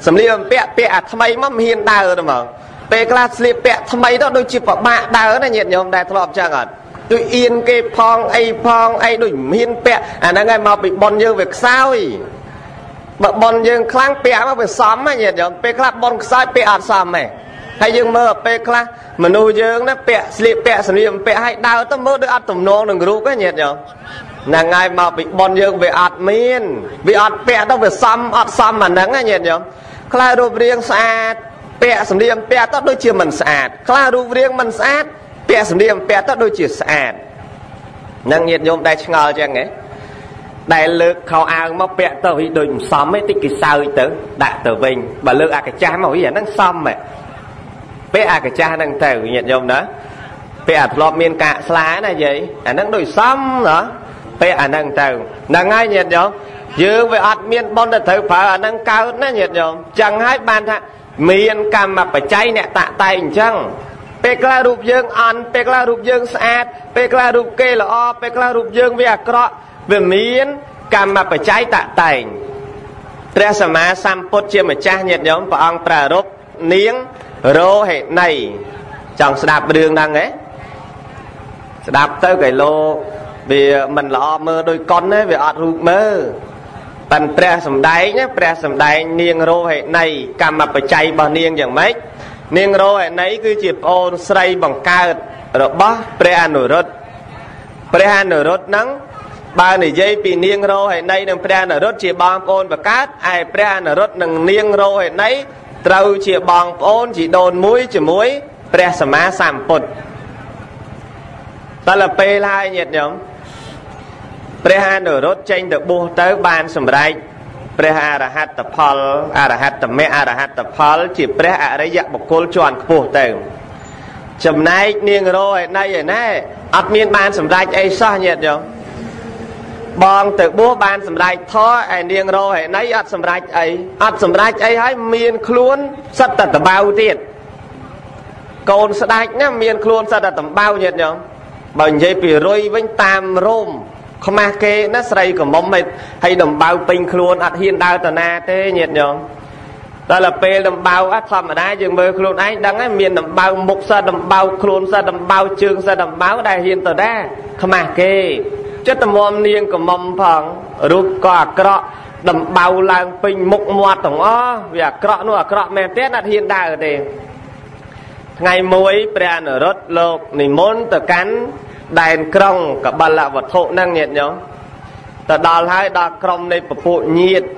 សម្លៀកបំពាក់ពាក់អាថ្មីមកមិនហ៊ានដើរទេហ្មងពេលខ្លះស្លៀកពាក់ថ្មីទៅដូចជាពិបាកដើរណាញាតិញោមដែលធ្លាប់ចឹងអត់ដូចអៀនគេផងអីដូចមិនហ៊ានពាក់អាហ្នឹងឯងមកពីប៉ុនយើងវាខ្សោយបើប៉ុនយើងខ្លាំងពាក់មកវាសមណាញាតិញោមពេលខ្លះប៉ុនខ្សោយពាក់អត់សមទេហើយយើងមើលពេលខ្លះមនុស្សយើងណាពាក់ស្លៀកពាក់សម្លៀកបំពាក់ឲ្យដើរទៅមើលដូចអត់ទំនងនឹងរូបទេញាតិញោមហ្នឹងហើយមកពីប៉ុនយើងវាអត់មានវាអត់ពាក់ទៅវាសមអត់សមអាហ្នឹងណាញាតិញោមខ្លះរូបរាងស្អាតពាក់សម្លៀកបំពាក់ទៅដូចជាមិនស្អាតខ្លះរូបរាងមិនស្អាតពាក់សម្លៀកបំពាក់ទៅដូចជាស្អាតហ្នឹងញាតិញោមដែលឆ្ងល់ចឹងហ៎ដែលលើកខោអាវមកពាក់ទៅវាដូចមិនសមទេតិចគេសើចទៅដាក់ទៅវិញបើលើកអាកាចាស់មកវាអាហ្នឹងសមហ៎ពាក់អាកាចាស់ហ្នឹងទៅញាតិញោមណាពាក់អាធ្លាប់មានកាកស្លាណាយាយអាហ្នឹងដូចសមហ៎ពាក់អាហ្នឹងទៅហ្នឹងហើយញាតិញោមយើងវាអត់មានបុណ្យទៅត្រូវប្រើអាហ្នឹងកើតណាញាតិញោមចឹងហើយបានថាមានកម្មបច្ច័យអ្នកតាក់តែងអញ្ចឹងពេលខ្លះរូបយើងអន់ពេលខ្លះរូបយើងស្អាតពេលខ្លះរូបគេល្អពេលខ្លះរូបយើងវាអាក្រក់វាមានកម្មបច្ច័យតាក់តែងព្រះសម្មាសម្ពុទ្ធជាម្ចាស់ញាតិញោមព្រះអង្គប្រារព្ធនាងរោហេណីចង់ស្ដាប់រឿងហ្នឹងហ៎ស្ដាប់ទៅកៃឡូវាមិនល្អមើលដោយកុនទេវាអត់រូបមើលប៉ិនព្រះសម្ដែងណាព្រះសម្ដែងនាងរោហេណីកម្មបច្ច័យរបស់នាងយ៉ាងម៉េចនាងរោហេណីគឺជាប្អូនស្រីបង្កើតរបស់ព្រះអនុរុទ្ធព្រះអនុរុទ្ធហ្នឹងបើនិយាយពីនាងរោហេណីនិងព្រះអនុរុទ្ធជាបងប្អូនបង្កើតឯព្រះអនុរុទ្ធនិងនាងរោហេណីត្រូវជាបងប្អូនជីដូនមួយជាមួយព្រះសម្មាសម្ពុទ្ធតើពេលហើយញាតិញោមព្រះអនុរុទ្ធចេញទៅបួសទៅបានសម្រេចព្រះអរហត្តផលអរហត្តមគ្គអរហត្តផលជាព្រះអរិយបុគ្គលជាន់ខ្ពស់ទៅចំណែកនាងរោហេណីឯណែអត់មានបានសម្រេចអីសោះញាតិញោមបងទៅបួសបានសម្រេចធម៌ឯនាងរោហេណីអត់សម្រេចអីអត់សម្រេចអីហើយមានខ្លួនសិតតែតបៅទៀតកូនស្ដេចណាមានខ្លួនសិតតែតបៅញាតិញោមបើនិយាយពីរុយវិញតាមរោមខ្មាស់គេណាស្រីកមុំហើយដំបៅពេញខ្លួនអត់ហ៊ានដើរតាណាទេញាតិញោមតែពេលដំបៅធម្មតាយើងមើលខ្លួនឯងដឹងហើយមានដំបៅមុខសិតដំបៅខ្លួនសិតដំបៅជើងសិតដំបៅដែលហ៊ានទៅដែរខ្មាស់គេចិត្តមមនាងកមុំផងរូបក៏អាក្រក់ដំបៅឡើងពេញមុខមាត់ទាំងអស់វាអាក្រក់នោះអាក្រក់មែនទេអត់ហ៊ានដើរទេថ្ងៃមួយព្រះអនុរុទ្ធលោកនិមន្តទៅកាន់ដែនក្រុងកបលវត្ថុហ្នឹងញាតិញោមទៅដល់ហើយដល់ក្រុមនៃពពួកញាតិ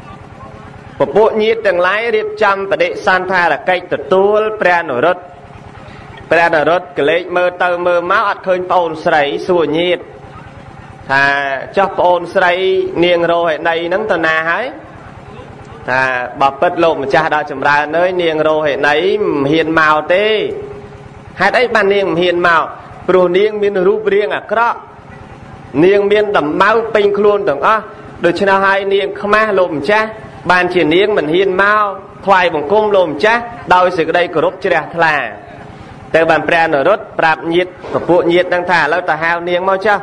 ទាំងឡាយរៀបចំបដិសន្ធារកិច្ចទទួលព្រះអនុរុទ្ធកលេចមើលទៅមើលមកអត់ឃើញប្អូនស្រីសួរញាតិថាចុះប្អូនស្រីនាងរោហេណីហ្នឹងទៅណាហើយថាបើពិតលោកម្ចាស់ដល់ចម្រើនអើយនាងរោហេណីមិនហ៊ានមកទេហេតុអីបាននាងមិនហ៊ានមកព្រោះនាងមានរូបរាងអាក្រក់នាងមានដំបៅពេញខ្លួនទាំងអស់ដូច្នេះហើយនាងខ្មាស់លោកម្ចាស់បានជានាងមិនហ៊ានមកថ្វាយបង្គំលោកម្ចាស់ដោយសេចក្តីគោរពជ្រះថ្លាតែបានព្រះអនុរុទ្ធប្រាប់ញាតិពពួកញាតិហ្នឹងថាឥឡូវទៅហៅនាងមកចុះ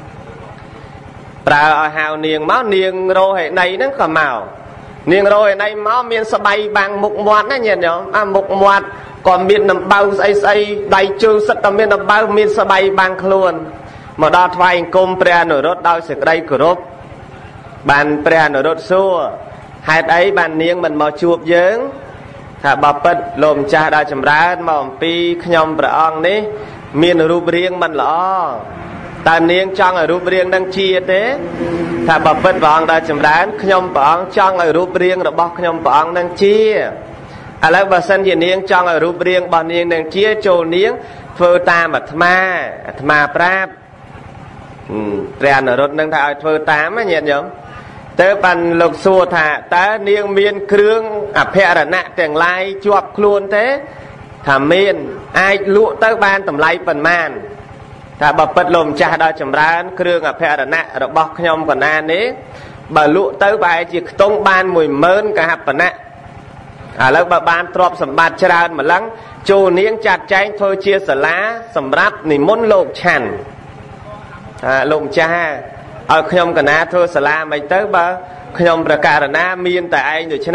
ប្រើឲ្យហៅនាងមកនាងរោហេណីហ្នឹងក៏មកនាងរោហេណីមកមានស្បៃបាំងមុខមាត់ណាញាតិញោមមុខមាត់ក៏មានដំបៅស្អីដៃជើងសិតតែមានដំបៅមានស្បៃបាំងខ្លួនមកដល់ថ្វាយអង្គមព្រះអនុរុទ្ធដោយសេចក្តីគោរពបានព្រះអនុរុទ្ធសួរហេតុអីបាននាងមិនមកជួបយើងថាបើពិតលោកម្ចាស់ដល់ចម្រើនមកអំពីខ្ញុំព្រះអង្គនេះមានរូបរាងមិនល្អតើនាងចង់ឲ្យរូបរាងនឹងជាទេថាបើពិតព្រះអង្គដល់ចម្រើនខ្ញុំព្រះអង្គចង់ឲ្យរូបរាងរបស់ខ្ញុំព្រះអង្គនឹងជាឥឡូវបើសិនជានាងចង់ឲ្យរូបរាងរបស់នាងនឹងជាចូលនាងធ្វើតាមអាត្មាប្រាប់ព្រះអនុរុទ្ធនឹងថាឲ្យធ្វើតាមញាតិញោមទៅបានលោកសួរថាតើនាងមានគ្រឿងអភរណៈទាំងឡាយជាប់ខ្លួនទេថាមានអាចលក់ទៅបានតម្លៃប៉ុន្មានថាបើពិតលោកម្ចាស់ដល់ចម្រើនគ្រឿងអភរណៈរបស់ខ្ញុំកណានេះបើលក់ទៅបែរជាខ្ទង់បាន 10000 កហបណៈឥឡូវបើបានទ្រព្យសម្បត្តិច្រើនម្លឹងចូលនាងចាត់ចែងធ្វើជាសាលាសម្រាប់និមន្តលោកឆាន់លោកម្ចាស់ឲ្យខ្ញុំកណាធ្វើសាលាមិនទៅបើខ្ញុំប្រកាសណាមានតែឯងដូច្នេះ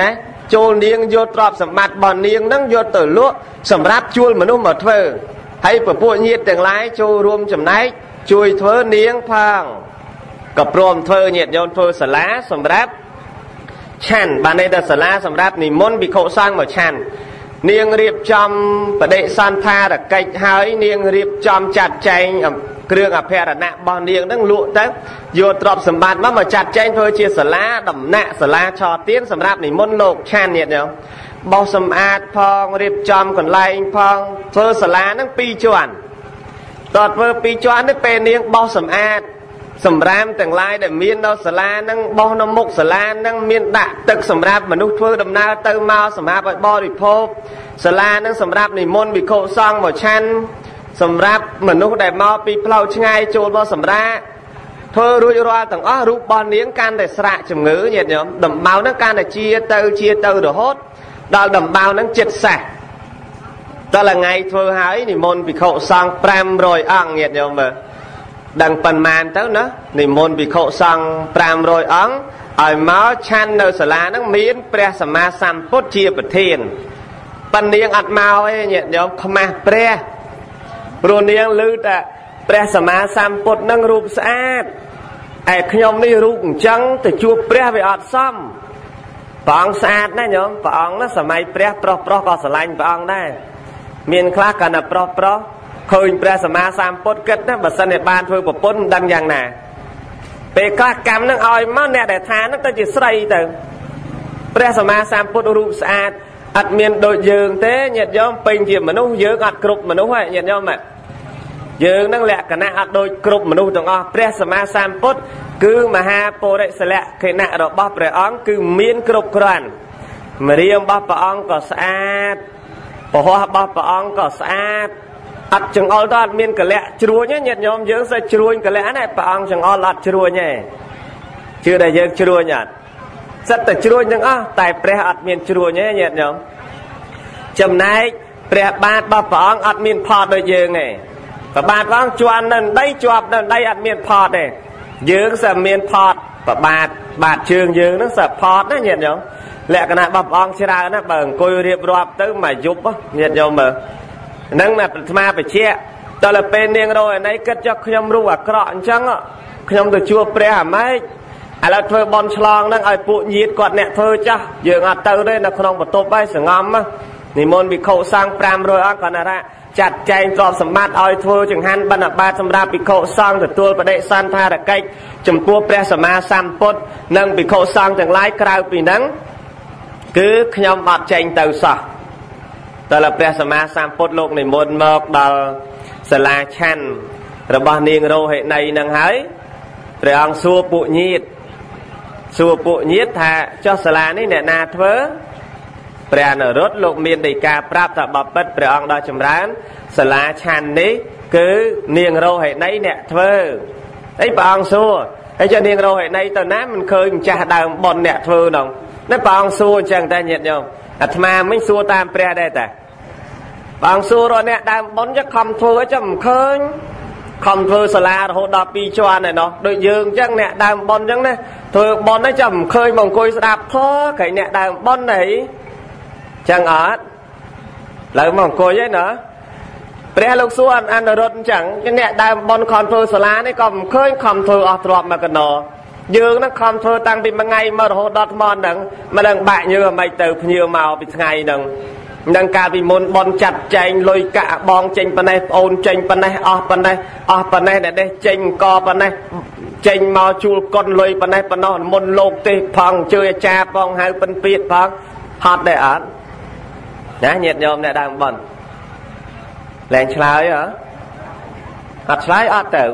ចូលនាងយកទ្រព្យសម្បត្តិរបស់នាងហ្នឹងយកទៅលក់សម្រាប់ជួលមនុស្សមកធ្វើហើយពពួកញាតិទាំងឡាយចូលរួមចំណែកជួយធ្វើនាងផងក៏ព្រមធ្វើញាតិញោមធ្វើសាលាសម្រាប់ឆាន់បានន័យថាសាលាសម្រាប់និមន្តភិក្ខុសង្ឃមកឆាន់នាងរៀបចំបដិសន្ធារកិច្ចហើយនាងរៀបចំចាត់ចែងគ្រឿងអភរណៈរបស់នាងហ្នឹងលក់ទៅយកទ្រព្យសម្បត្តិមកចាត់ចែងធ្វើជាសាលាដំណាក់សាលាឆទានសម្រាប់និមន្តលោកឆាន់ញាតិញោមបោសសម្អាតផងរៀបចំកន្លែងផងធ្វើសាលាហ្នឹង2ជាន់តើធ្វើ2ជាន់នេះពេលនាងបោសសម្អាតសម្រាមទាំងឡាយដែលមាននៅសាលាហ្នឹងបោះនៅមុខសាលាហ្នឹងមានដាក់ទឹកសម្រាប់មនុស្សធ្វើដំណើរទៅមកសម្រាប់ឲ្យបរិភោគសាលាហ្នឹងសម្រាប់និមន្តភិក្ខុសង្ឃមកឆាន់សម្រាប់មនុស្សដែលមកពីផ្លូវឆ្ងាយចូលមកសម្រាប់ធ្វើរួចរាល់ទាំងអស់រូបរបស់នាងកាន់តែស្រាក់ជំងឺញាតិញោមដំបៅហ្នឹងកាន់តែជាទៅរហូតដល់ដំបៅហ្នឹងចិត្តសះដល់ថ្ងៃធ្វើហើយនិមន្តភិក្ខុសង្ឃ500អង្គញាតិញោមមើលដឹងប៉ុន្មានទៅណានិមន្តភិក្ខុសង្ឃ500អង្គឲ្យមកឆាន់នៅសាលាហ្នឹងមានព្រះសម្មាសម្ពុទ្ធជាប្រធានប៉ុន្តែនាងអត់មកទេញាតិញោមខ្មាស់ព្រះព្រោះនាងឮតែព្រះសម្មាសម្ពុទ្ធហ្នឹងរូបស្អាតឯខ្ញុំនេះរូបអញ្ចឹងទៅជួបព្រះវាអត់សមព្រះអង្គស្អាតណាស់ញោមព្រះអង្គណាសម័យព្រះប្រុសក៏ស្រឡាញ់ព្រះអង្គដែរមានខ្លះក៏ណាប្រុសឃើញព្រះសម្មាសម្ពុទ្ធគិតណាបើសិនជាបានធ្វើប្រពន្ធមិនដឹងយ៉ាងណាពេលខ្លះកម្មនឹងឲ្យមកអ្នកដែលថានឹងទៅជាស្រីទៅព្រះសម្មាសម្ពុទ្ធរូបស្អាតអត់មានដូចយើងទេញាតិញោមពេញជាមនុស្សយើងអត់គ្រប់មនុស្សទេញាតិញោមយើងនឹងលក្ខណៈអត់ដូចគ្រប់មនុស្សទាំងអស់ព្រះសម្មាសម្ពុទ្ធគឺមហាពុរិសលក្ខណៈរបស់ព្រះអង្គគឺមានគ្រប់គ្រាន់ម្រាមរបស់ព្រះអង្គក៏ស្អាតពហោះរបស់ព្រះអង្គក៏ស្អាតអត់ចង្អុលទៅអត់មានកលៈជ្រួញទេញាតិញោមយើងសិតជ្រួញកលៈណាព្រះអង្គចង្អុលអត់ជ្រួញទេជឿតែយើងជ្រួញអត់សិតតែជ្រួញទាំងអស់តែព្រះអត់មានជ្រួញទេញាតិញោមចំណែកព្រះបាទរបស់ព្រះអង្គអត់មានផតដូចយើងទេព្រះបាទព្រះអង្គជាប់នៅដីជាប់នៅដីអត់មានផតទេយើងសើមានផតព្រះបាទជើងយើងហ្នឹងសើផតណាញាតិញោមលក្ខណៈរបស់ព្រះអង្គច្រើនណាបើអង្គុយរៀបរាប់ទៅមួយយប់ញាតិញោមមើលហ្នឹងអាត្មាបជាតើពេលនាងរយណីគិតចុះខ្ញុំរូបអាក្រក់អញ្ចឹងខ្ញុំទៅជួបព្រះអាម៉េចឥឡូវធ្វើបន់ឆ្លងហ្នឹងឲ្យពួកញាតិគាត់អ្នកធ្វើចាស់យើងអត់ទៅទេនៅក្នុងបន្ទប់ហើយសងំនិមន្តភិក្ខុសង្ឃ500អង្គកណ្ដាចាត់ចែងទ្រព្យសម្បត្តិឲ្យធ្វើចង្ហាន់បិណ្ឌបាតសម្រាប់ភិក្ខុសង្ឃទទួលបដិសន្ធារកិច្ចចំពោះព្រះសម្មាសម្ពុទ្ធនិងភិក្ខុសង្ឃទាំងឡាយក្រៅពីហ្នឹងគឺខ្ញុំអត់ចេញទៅសោះតើព្រះសម្មាសម្ពុទ្ធលោកនិមន្តមកដល់សាលាឆាន់របស់នាងរោហិណីនឹងហើយព្រះអង្គសួរពួកញាតិថាចុះសាលានេះអ្នកណាធ្វើព្រះអនុរុទ្ធលោកមានដីកាប្រាប់ថាបបិទ្ធព្រះអង្គដល់ចម្រើនសាលាឆាន់នេះគឺនាងរោហិណីអ្នកធ្វើអីព្រះអង្គសួរហើយចុះនាងរោហិណីទៅណាមិនឃើញម្ចាស់ដើមបុណ្យអ្នកធ្វើនោះតែព្រះអង្គសួរអញ្ចឹងតែញាតិញោមអាត្មាមិនសួរតាមព្រះដែរតាព្រះអង្គសួររកអ្នកដើមបុណ្យចុះខំធ្វើចុះមិនឃើញខំធ្វើសាលារហូតដល់2ជាន់ឯណោះដូចយើងអញ្ចឹងអ្នកដើមបុណ្យអញ្ចឹងណាធ្វើបុណ្យហ្នឹងចុះមិនឃើញមកអង្គុយស្ដាប់ធម៌ក្រែងអ្នកដើមបុណ្យអីចឹងអត់ឡើងមកអង្គុយឯណាព្រះលោកសួរអនុរុទ្ធអញ្ចឹងអ្នកដើមបុណ្យខំធ្វើសាលានេះក៏មិនឃើញខំធ្វើអស់ទ្រព្យមកកណោយើងហ្នឹងខំធ្វើតាំងពីមួយថ្ងៃមករហូតដល់ថ្មហ្នឹងមិនដឹងបាក់ញើអ្មេចទៅភ្ញៀវមកពីថ្ងៃហ្នឹងនឹងកាលពីមុនបនចាត់ចែងលុយកាក់បងចេញប៉ុណ្ណេះប្អូនចេញប៉ុណ្ណេះអស់ប៉ុណ្ណេះអ្នកនេះចេញកប៉ុណ្ណេះចេញមកជួលកុនលុយប៉ុណ្ណេះប៉ុណ្ណោះមុនលោកទេផងជឿអាចារ្យផងហៅពិនពៀតផងហត់ដែរអត់ណាញាតិញោមអ្នកដើមបនលែងឆ្លើយអត់ឆ្លើយអត់ទៅ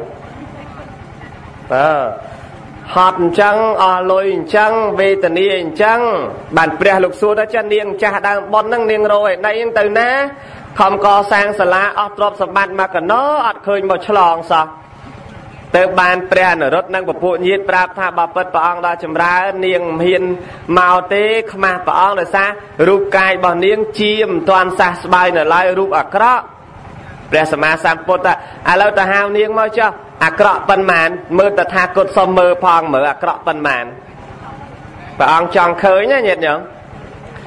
ហត់អញ្ចឹងអស់លុយអញ្ចឹងវេទនាអញ្ចឹងបានព្រះលោកសួរថាចានាងចាស់ដើមបុណ្យហ្នឹងនាងរោឯណីហ្នឹងទៅណាខំកសាងសាលាអស់ទ្រព្យសម្បត្តិមកកណោអត់ឃើញមកឆ្លងសោះទៅបានព្រះអនុរុទ្ធនិងពពួកញាតិប្រាប់ថាបើពិតព្រះអង្គដល់ចម្រើននាងមិនហ៊ានមកទេខ្មាស់ព្រះអង្គដោយសាររូបកាយរបស់នាងជាមិនទាន់សះស្បើយនៅឡើយរូបអាក្រក់ព្រះសម្មាសម្ពុទ្ធឥឡូវទៅហៅនាងមកចុះអាក្រក់ប៉ុន្មានមើលតថាគតសុំមើលផងមើលអាក្រក់ប៉ុន្មានព្រះអង្គចង់ឃើញណាញាតិញោម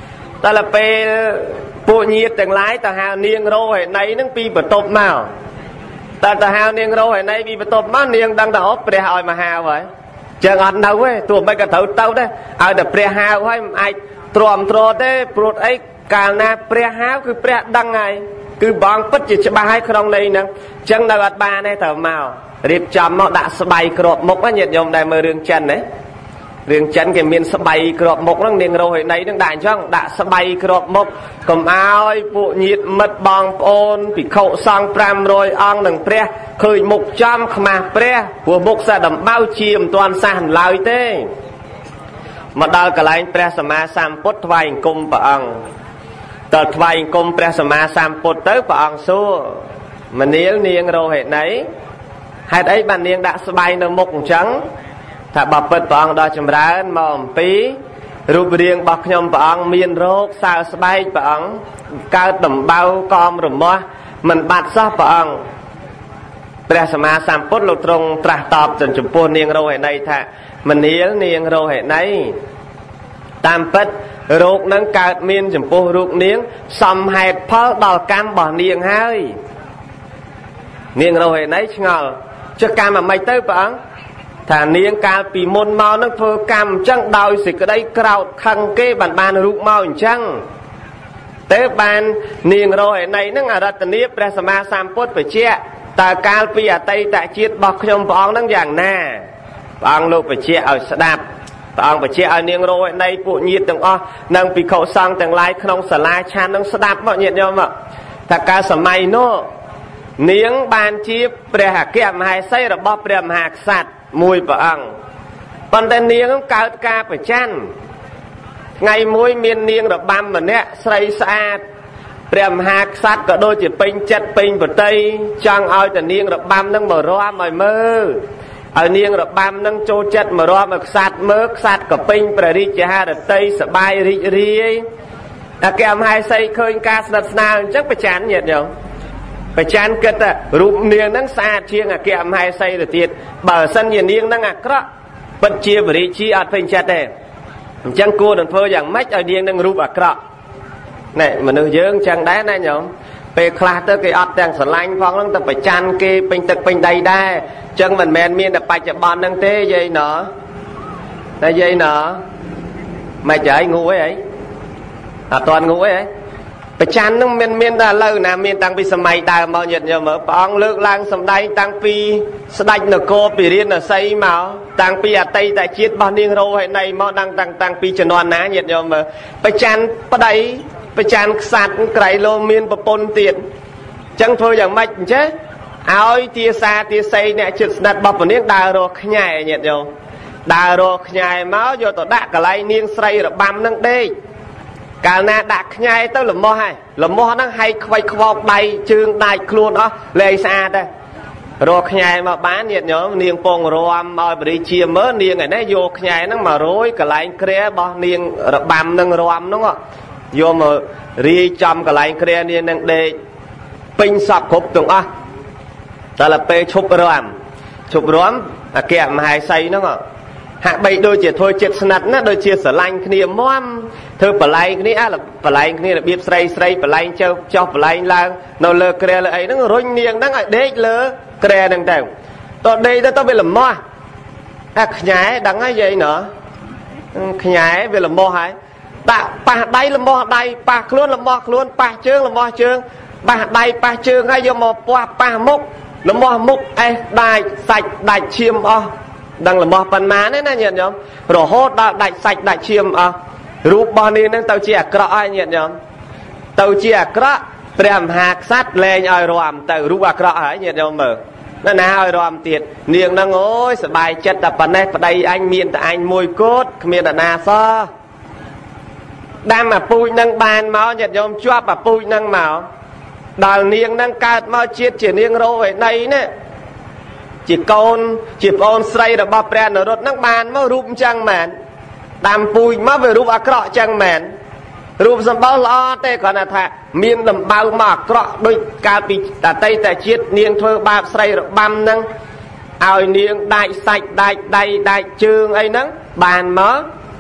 តែlàពេលពួកញាតិទាំងឡាយទៅហៅនាងរោហេណីនឹងពីបន្ទប់មកតែទៅហៅនាងរោហេណីពីបន្ទប់មកនាងដឹងថាអូព្រះឲ្យមកហៅហើយចឹងអត់នៅទេទោះបីក៏ត្រូវទៅដែរឲ្យតែព្រះហៅហើយមិនអាចទ្រាំទ្រទេព្រោះអីកាលណាព្រះហៅគឺព្រះដឹងហើយគឺបងពិតជាច្បាស់ហើយក្នុងន័យហ្នឹងចឹងនៅអត់បានទេត្រូវមករៀបចំមកដាក់ស្បៃក្របមុខញាតិញោមដែលមើលរឿងចិនណារឿងចិនគេមានស្បៃក្របមុខហ្នឹងនាងរោហេណីហ្នឹងដាក់អញ្ចឹងដាក់ស្បៃក្របមុខកុំឲ្យពួកញាតិមិត្តបងប្អូនភិក្ខុសង្ឃ500អង្គនឹងព្រះឃើញមុខចំខ្មាស់ព្រះព្រោះមុខសាដំបៅជាមិនទាន់សះឡើយទេមកដល់កន្លែងព្រះសម្មាសម្ពុទ្ធថ្វាយអង្គមព្រះអង្គតើថ្វាយអង្គមព្រះសម្មាសម្ពុទ្ធទៅព្រះអង្គសួរមនាលនាងរោហេណីហេតុអីបាននាងដាក់ស្បៃនៅមុខអញ្ចឹងថាបពិតព្រះអង្គដល់ចម្រើនមកអំពីរូបរាងរបស់ខ្ញុំព្រះអង្គមានរោគសើស្បែកព្រះអង្គកើតដំបៅកមរមាស់មិនបាត់សោះព្រះអង្គព្រះសម្មាសម្ពុទ្ធលោកទ្រង់ត្រាស់តបទៅចំពោះនាងរោហេណីថាមនាលនាងរោហេណីតាមពិតរោគនឹងកើតមានចំពោះរូបនាងសំហេតុផលដល់កម្មរបស់នាងហើយនាងរោហេណីឆ្ងល់ចុះកម្មអ្មេចទៅព្រះអង្គថានាងកាលពីមុនមកនឹងធ្វើកម្មអញ្ចឹងដោយសេចក្តីក្រោធខឹងគេបានរូបមកអញ្ចឹងទៅបាននាងរោហេណីនឹងអរតនីព្រះសម្មាសម្ពុទ្ធបញ្ជាក់តើកាលពីអតីតជាតិរបស់ខ្ញុំព្រះអង្គនឹងយ៉ាងណាព្រះអង្គលោកបញ្ជាក់ឲ្យស្ដាប់ព្រះអង្គបញ្ជាក់ឲ្យនាងរោហេណីពួកញាតិទាំងអស់និងភិក្ខុសង្ឃទាំងឡាយក្នុងសាលាឆាននឹងស្ដាប់មកញាតិញោមមកថាកាលសម័យនោះនាងបានជាព្រះអគ្គមហេសីរបស់ព្រះមហាក្សត្រមួយព្រះអង្គប៉ុន្តែនាងកើតការប្រច័ណ្ឌថ្ងៃមួយមាននាងរបាំម្នាក់ស្រីស្អាតព្រះមហាក្សត្រក៏ដូចជាពេញចិត្តពេញប្រតិចង់ឲ្យតែនាងរបាំនឹងមករាំឲ្យមើលឲ្យនាងរបាំនឹងចូលចិត្តមករាំឲ្យក្សត្រមើលក្សត្រក៏ពេញព្រះរាជហឫទ័យសប្បាយរីករាយអគ្គមហេសីឃើញការស្និទ្ធស្នាលអញ្ចឹងប្រច័ណ្ឌញាតិញោមប្រច័ណ្ឌគិតថារូបនាងហ្នឹងស្អាតជាងអគ្គមហេសីទៅទៀតបើសិនជានាងហ្នឹងអាក្រក់ពិតជាបរិជាអត់ពេញចិត្តទេអញ្ចឹងគួរនឹងធ្វើយ៉ាងម៉េចឲ្យនាងហ្នឹងរូបអាក្រក់ណែមនុស្សយើងអញ្ចឹងដែរណាញោមពេលខ្លះទៅគេអត់ទាំងស្រឡាញ់ផងហ្នឹងទៅប្រច័ណ្ឌគេពេញទឹកពេញដីដែរអញ្ចឹងមិនមែនមានតែបច្ចុប្បន្នហ្នឹងទេយាយណ៎តែយាយណ៎មិនចៃងូអីហីអត់តាន់ងូអីហីប្រច័ណ្ឌនឹងមានតែឥឡូវណាមានតាំងពីសម័យដើមមកញាតិញោមមើលព្រះអង្គលើកឡើងសម្ដែងតាំងពីស្ដេចនគរពីរាណសីមកតាំងពីអតីតជាតិរបស់នាងរោហេណីមកតាំងពីជំនាន់ណាញាតិញោមមើលប្រច័ណ្ឌប្តីប្រច័ណ្ឌក្សត្រក្រៃលោមានប្រពន្ធទៀតអញ្ចឹងធ្វើយ៉ាងម៉េចអញ្ចេះឲ្យទាសាទាស័យអ្នកជិតស្និទ្ធរបស់ព្រះនាងដើររកខ្ញែញាតិញោមដើររកខ្ញែមកយកទៅដាក់កន្លែងនាងស្រីរបាំនឹងដេកកាលណាដាក់ខ្ញែទៅលំោះហើយលំោះហ្នឹងហែកខ្វៃខ្វោកដៃជើងដាច់ខ្លួនអស់លែងស្អាតទេរកខ្ញែមកបានញាតិញោមនាងពងរាំឲ្យបរិជាមើលនាងឯនេះយកខ្ញែហ្នឹងមករយកន្លែងគ្រារបស់នាងរបាំនឹងរាំហ្នឹងយកមករាយចំកន្លែងគ្រានាងនឹងដេកពេញសពគ្រប់ទាំងអស់តែពេលឈប់រាំអគ្គមហេសីហ្នឹងហាក់បីដូចជាធ្វើចិត្តស្និទ្ធណាដូចជាស្រឡាញ់គ្នាមាំធ្វើបលែងគ្នាបលែងគ្នារបៀបស្រីបលែងចុះបលែងឡើងនៅលើក្រែលើអីហ្នឹងរុញនាងហ្នឹងឲ្យដេកលើក្រែហ្នឹងទៅតដេកទៅវាលំោះអាខ្ញែដឹងហើយយាយណ៎ខ្ញែវាលំោះហើយដាក់ប៉ះដៃលំោះដៃប៉ះខ្លួនលំោះខ្លួនប៉ះជើងលំោះជើងប៉ះដៃប៉ះជើងហើយយកមកប៉ះមុខលំោះមុខអេសដាច់សាច់ដាច់ឈាមអស់ដឹងលំោះប៉ុន្មានទេណាញាតិញោមរហូតដល់ដាច់សាច់ដាច់ឈាមអស់រូបរបស់នាងនឹងទៅជាអាក្រក់ហើយញាតិញោមទៅជាអាក្រក់ព្រះមហាក្សត្រលែងឲ្យរាំទៅរូបអាក្រក់ហើយញាតិញោមមើលណាឲ្យរាំទៀតនាងនឹងអូយសប្បាយចិត្តតែប៉ុណ្ណេះប្តីអញមានតែអញមួយកូតគ្មានអាណាសោះដាំអាពូជនឹងបានមកញាតិញោមជាប់អាពូជនឹងមកដល់នាងនឹងកើតមកជាតិជានាងរោហេណីណាជាកូនជាប្អូនស្រីរបស់ព្រះនរោត្តនឹងបានមករូបអញ្ចឹងមែនតាមពូជមកវារូបអាក្រក់អញ្ចឹងមែនរូបសម្បល់ល្អទេគ្រាន់តែថាមានដំបៅមកអាក្រក់ដូចកាលពីអតីតជាតិនាងធ្វើបាបស្រីរបាំនឹងឲ្យនាងដាច់សាច់ដាច់ដៃដាច់ជើងអីហ្នឹងបានមក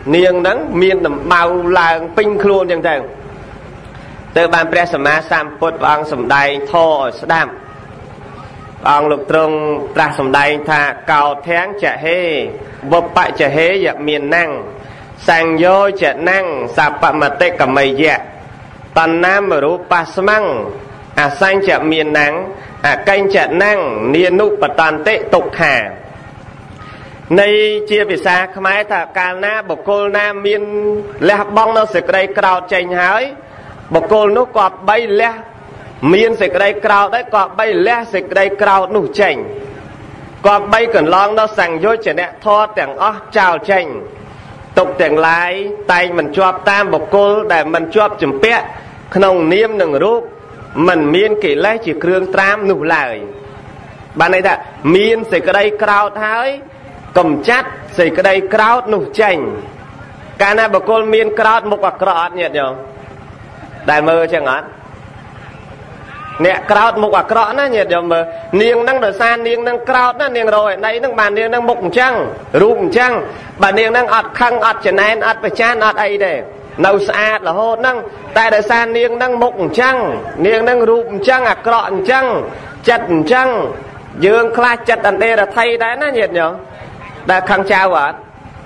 niềng nắng miên đầm bao làng pinh khuôn chẳng thèm từ bàn pre sầm ma sam phật vang sầm đầy thô đam ông lục trung ra sầm đầy tha cào thén chả hê vấp bại chả hê dạ miền năng sang vô chả năng sạp mặt tê cầm mây dạ tần nam ở rú pa smăng sang chả miền năng canh chả năng niên nụ bật tàn tê tục hà nay chia vì sao không ai thà cà na bọc cô nam miền lẹ bong nó sẽ đây cào chành hái bọc cô nó quạt bay lẹ miền sẽ đây cào đấy quạt bay lẹ sẽ đây cào nụ chành quạt bay cần long nó sang vô chả nè thò tiếng chào chành tục tiếng lái tay mình chọp tam bọc cô để mình chọp chấm pẹ không niêm đừng rút mình miền kỹ lấy chỉ kêu tram nụ lại bạn này ta miền sẽ đây cào thái cầm chát sẽ đây cào nụ chành cái này bọc cô miền cào một quả cào nhiệt nhở đại mơ chẳng hạn nè cào một quả cào nó nhiệt nhở mơ niềng năng đờ san niềng năng cào nó niềng rồi này năng bàn niềng năng mục trăng rụng trăng bàn niềng năng ọt khăng ọt chén nén ọt phải chan ọt ấy để nấu sạch là hốt năng tại đờ san niềng năng mục trăng niềng năng rụng trăng cào trăng chặt trăng dương khai chặt đàn đê là thay đấy nó nhiệt nhở đại khăng trao ở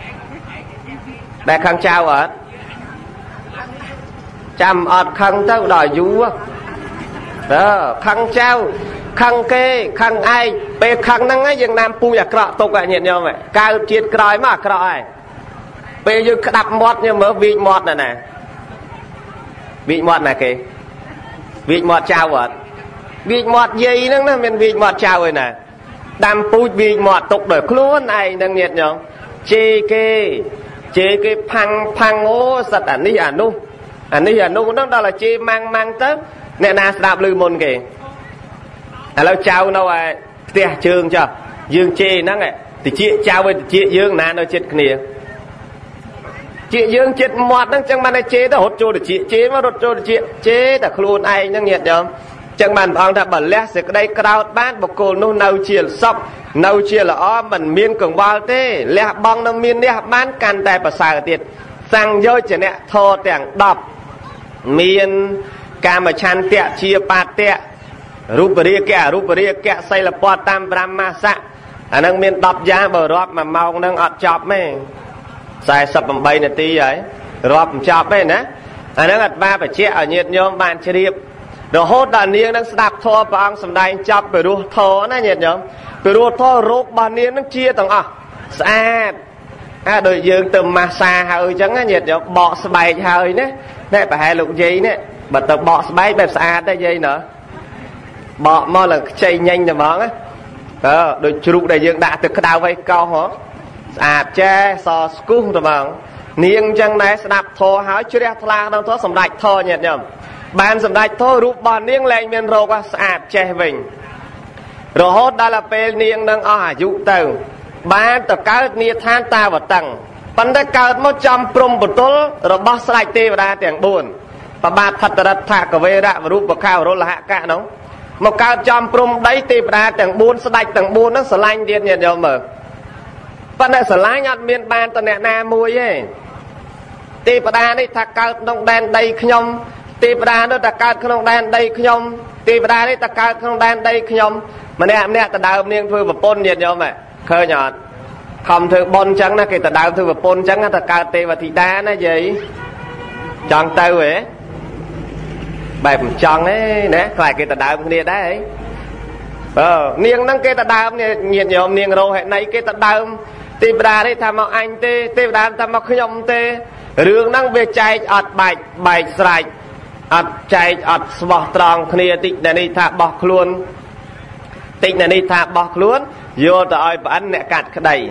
đại khăng trao ở chăm ọt khăng tao đòi vú đó khăng trao khăng kê khăng ai bê khăng năng ấy dương nam pu à cọ tục à nhiệt nhau vậy cao chiết còi mà cọ ai bê dương đập mót nhưng mà vị mót này nè vị mót này kì vị mót trao ở vị mót gì nữa mình vị mót trao rồi nè đam pu vị mót tục đời luôn này năng nhiệt nhau chê kê phăng ô sạch ảnh đi à nu nó đó là chê mang tới nè na đạp lư môn kì lâu chào đâu à tia trường cho dương chê nó này thì chị chào với chị dương nà nó chết kìa chị dương chết mọt nó chẳng mà này chế nó hốt trô để chị chế mà hốt trô để chị chế là luôn ai nó nhiệt không chẳng bàn phong ta bẩn lẽ sẽ đây cao bán bọc cô nó nâu chia sọc nâu chia là mình miên cường bao thế lẽ bong nó miên lẽ bán can tài bà xài tiệt sang vô chỉ nè thô tiếng đọc miên ca mà chan tẹ chia ba tẹ rúp ria kẹ xây là po tam brahma sa năng miên đọc giá bờ róp mà mau năng ọt chọp mấy xài sập bằng bay này tí ấy róp chọp mấy nè năng ọt ba phải chia ở nhiệt nhôm bàn chia điệp rồi hốt đàn niên năng đạp thô và ông sầm đai chọp về đua thô nó nhiệt nhôm về đua thô rốt bàn niên năng chia tầng xa đôi dương từ mà xa hơi chẳng á nhiệt nhôm bọ bay hơi nè nè phải hai lục gì nè bật tập bọ bay bẹp xa đây dây nữa bọ mo là chạy nhanh là món á đôi chụp đại dương đã từ cái đào vây cao hả che so skull rồi món niên chẳng này đạp thô háo chưa đẹp la đâu thô sầm đạch thô nhiệt nhôm bàn sầm đạch thô rúp bàn niên lên miền rô qua che vinh rồi hốt đây là pe niên đang dụ từ ban tập cá nia than ta vào tầng bắn đã cao một trăm prom một tố rồi bóc sải tê và đa tiếng buồn và ba thật là thả cả về đã và rúp vào cao rồi là hạ cả nó một cao trăm prom đấy tê và đa tiếng buồn sải tiếng buồn nó sải lanh điên nhiệt nhôm mở bắn đã sải lanh nhặt miền ban tận nẹt na mùi ấy tê và đa đấy thả cao đông đen đầy nhom tê và đa nó thả cao đông đen đầy nhom tê và đa đấy thả cao đông đen đầy nhom mà nẹt từ đầu niên thôi và pôn nhiệt nhôm mày khơi nhọt không thưa bon trắng nó cái tờ đào thưa và pôn trắng nó cao tê và thị đá nó gì chọn tao vậy bài chọn ấy nè lại cái tờ đào kia đấy niềng năng cái tờ đào nhiệt nhôm niềng rồi hiện nay cái tờ đào tê đá đấy tham mạo anh tê đá tham mạo nhom tê rương năng về chạy ọt bài sải ọt chạy ọt bỏ tròn kia tịnh này đi thả bỏ luôn tịnh này đi thả bỏ luôn vô tới bạn nè cắt cái đầy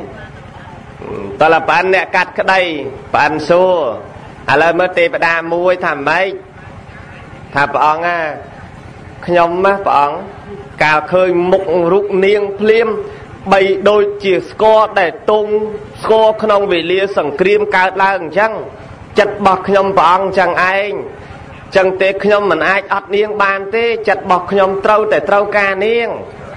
ta là bạn nè cắt cái đầy bạn xô là mới tê đa muối thầm mấy thà bọn nhom má bọn cào khơi mục rút niêng phim bay đôi chỉ score để tung score không bị lia sòng cream cao la chăng chặt bọc nhom bọn chẳng ai chẳng tê nhom mình ai ọt niêng bàn tê chặt bọc nhom trâu để trâu ca niêng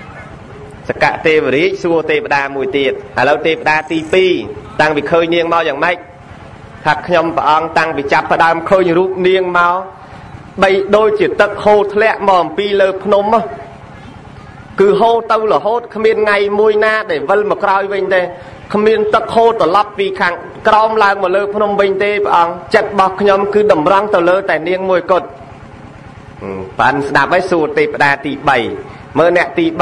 cả tê và rí xua tê đa mùi tiệt lâu tê đa ti pi đang bị khơi niêng mau chẳng mấy ថាខ្ញុំព្រះអង្គតាំងពីចាប់ផ្ដើមឃើញរូបនាងមកបីដូចជាទឹកហូរធ្លាក់មកអំពីលើភ្នំគឺហូរទៅរហូតគ្មានថ្ងៃមួយណាដែលវិលមកក្រោយវិញទេគ្មានទឹកហូរត្រឡប់ពីខាងក្រោមឡើងមកលើភ្នំវិញទេព្រះអង្គចិត្តរបស់ខ្ញុំគឺតម្រង់ទៅលើតែនាងមួយគត់បានស្ដាប់ហើយសួរទេវតាទី3មើលអ្នកទី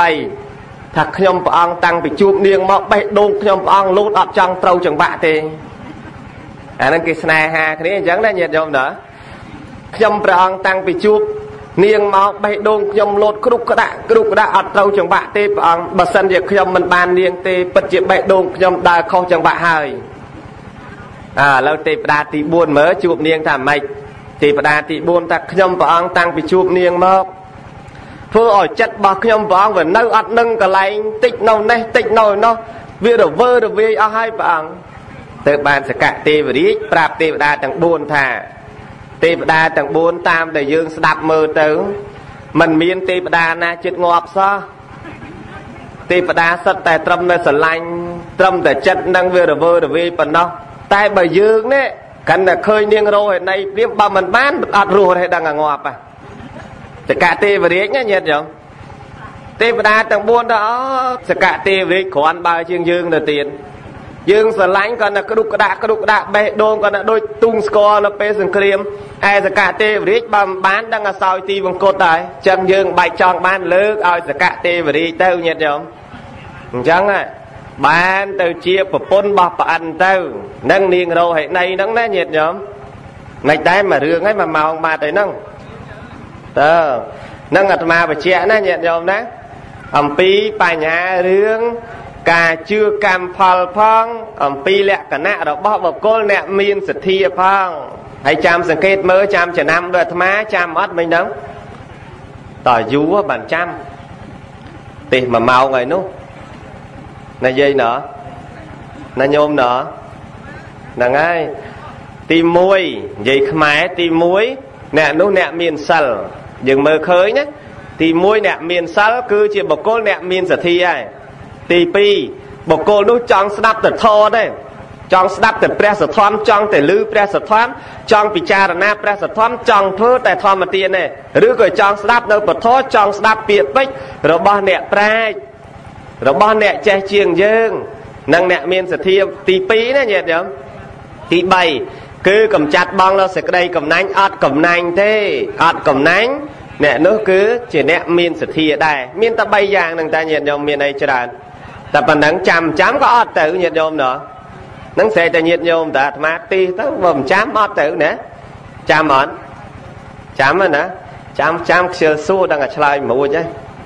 3ថាខ្ញុំព្រះអង្គតាំងពីជួបនាងមកបេះដូងខ្ញុំព្រះអង្គលូតអត់ចង់ត្រូវចង្វាក់ទេអាហ្នឹងគេស្នេហាគ្នាអញ្ចឹងណាញាតិញោមណាខ្ញុំព្រះអង្គតាំងពីជួបនាងមកបេះដូងខ្ញុំលោតគ្រុកក្តាក់អត់ត្រូវចង្វាក់ទេព្រះអង្គបើសិនជាខ្ញុំមិនបាននាងទេពិតជាបេះដូងខ្ញុំដើរខុសចង្វាក់ហើយឥឡូវទេវតាទី4មើលជួបនាងថាម៉េចទេវតាទី4ថាខ្ញុំព្រះអង្គតាំងពីជួបនាងមកធ្វើឲ្យចិត្តរបស់ខ្ញុំព្រះអង្គវានៅអត់នឹងកន្លែងតិចនៅនេះតិចនៅនោះវារវើរវាយអស់ហើយព្រះអង្គទៅបានសកៈទេវរាជប្រាប់ទេវតាទាំង4ថាទេវតាទាំង4តាមដែលយើងស្ដាប់មើលទៅมันមានទេវតាណាចិត្តងាប់សោះទេវតាសិតតែត្រឹមតែស្រឡាញ់ត្រឹមតែចិត្តនឹងវារវើរវាយប៉ុណ្ណោះតែបើយើងនេះកាន់តែឃើញនាងរោហេណីព្រាមបើមិនបានអត់រស់ទេដឹងតែងាប់ហ่ะសកៈទេវរាជណាញាតិញោមទេវតាទាំង4ទៅសកៈទេវរាជគ្រាន់បើជាងយើងទៅទៀតយើងស្រឡាញ់គាត់តែក្រុកក្តាក់បេះដូងគាត់តែដូចទូងស្គរនៅពេលសង្គ្រាមឯសកៈទេវរាជបើមិនបានដឹងឲ្យសោយទីវង្គតដែរចឹងយើងបែកចង់បានលើកឲ្យសកៈទេវរាជទៅញាតិញោមអញ្ចឹងបានទៅជាប្រពន្ធរបស់ប្រអិនទៅនឹងនាងរោហេណីហ្នឹងណាញាតិញោមមិនតែមួយរឿងហើយ1ម៉ោងបាត់ហើយហ្នឹងតើនឹងអាត្មាបញ្ជាក់ណាញាតិញោមណាអំពីបញ្ហារឿងការជឿកម្មផលផងអំពីលក្ខណៈរបស់បុគ្គលអ្នកមានសទ្ធាផងហើយចាំសង្កេតមើលចាំចំណាំដោយអាត្មាចាំអត់មិនដឹងតើយូរបានចាំទេ1ម៉ោងហើយនោះណាយាយណ៎ណាញោមណ៎ហ្នឹងហើយទី1និយាយខ្មែរទី1អ្នកនោះអ្នកមានសិលយើងមើលឃើញណាទី1អ្នកមានសិលគឺជាបុគ្គលអ្នកមានសទ្ធាហើយទី2បុគ្គលនោះចង់ស្ដាប់តែធម៌ទេចង់ស្ដាប់តែព្រះសទ្ធំចង់តែឮព្រះសទ្ធំចង់ពិចារណាព្រះសទ្ធំចង់ធ្វើតែធម្មទានទេឬក៏ចង់ស្ដាប់នៅពធចង់ស្ដាប់ពាក្យពេចន៍របស់អ្នកប្រាជ្ញរបស់អ្នកចេះជាងយើងនិងអ្នកមានសទ្ធាទី2ណាញាតិញោមទី3គឺកំចាត់បងនៅសេចក្តីកំណាញ់អត់កំណាញ់ទេអត់កំណាញ់អ្នកនោះគឺជាអ្នកមានសទ្ធាដែរមានតែ3យ៉ាងហ្នឹងតាញាតិញោមមានអីច្រើនតែប៉ុណ្ណឹងចាំក៏អត់ទៅញាតិញោមណ៎ហ្នឹងស្រែកតែញាតិញោមតាអាត្មាទីទៅបើមិនចាំអត់ទៅណាចាំអត់ចាំណាចាំខ្ជិលសួរដឹងតែឆ្លើយមួយហ៎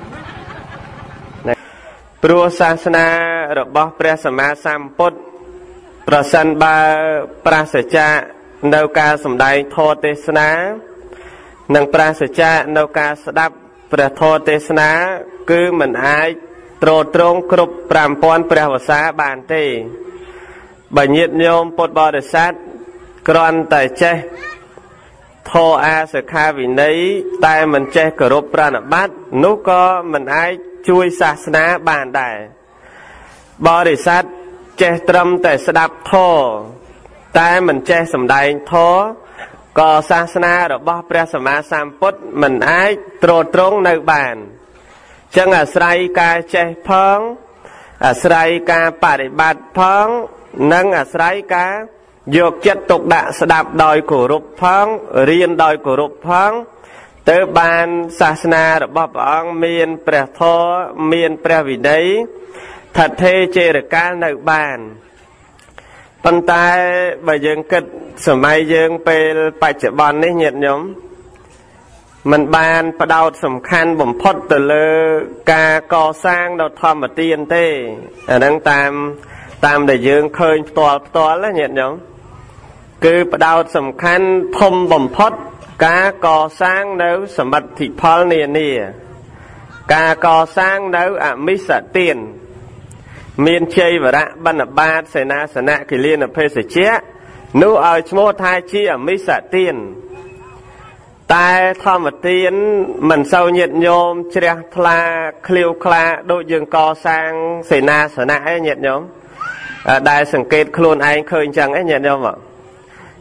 ព្រោះសាសនារបស់ព្រះសម្មាសម្ពុទ្ធប្រសិនបើប្រាសចាកនៅការសម្ដែងធម៌ទេសនានិងប្រាសចាកនៅការស្ដាប់ព្រះធម៌ទេសនាគឺមិនអាចទ្រទ្រង់គ្រប់5000ព្រះវស្សាបានទេបើញាតិញោមពុទ្ធបរិស័ទគ្រាន់តែចេះធម៌អាសិក្ខាវិន័យតែមិនចេះគោរពប្រណិប័តនោះក៏មិនអាចជួយសាសនាបានដែរបរិស័ទចេះត្រឹមតែស្ដាប់ធម៌តែមិនចេះសម្ដែងធម៌ក៏សាសនារបស់ព្រះសម្មាសម្ពុទ្ធមិនអាចទ្រទ្រង់នៅបានចឹងអាស្រ័យការចេះផងអាស្រ័យការបប្រតិបត្តិផងនិងអាស្រ័យការយកចិត្តទុកដាក់ស្ដាប់ដោយគោរពផងរៀនដោយគោរពផងទៅបានសាសនារបស់ព្រះអង្គមានព្រះធម៌មានព្រះវិន័យថិតថេរចេរកាលនៅបានប៉ុន្តែបើយើងគិតសម័យយើងពេលបច្ចុប្បន្ននេះញាតិញោមมันបានផ្ដោតសំខាន់បំផុតទៅលើការកសាងនៅធម្មទានទេអាហ្នឹងតាមដែលយើងឃើញផ្ទាល់ណាញាតិញោមគឺផ្ដោតសំខាន់ធំបំផុតការកសាងនៅសមិទ្ធផលនានាការកសាងនៅអមិសទានមានជ័យវរៈបណ្ឌបាតសេនាសនៈគិលានភេសជ្ជៈនោះឲ្យឈ្មោះថាជាអមិសទានតែធម្មទានមិនសូវញាតិញោមជ្រះថ្លាឃ្លាវខ្លាដូចយើងកសាងសេនាសនៈឯញាតិញោមដែលសង្កេតខ្លួនឯងឃើញចឹងឯញាតិញោម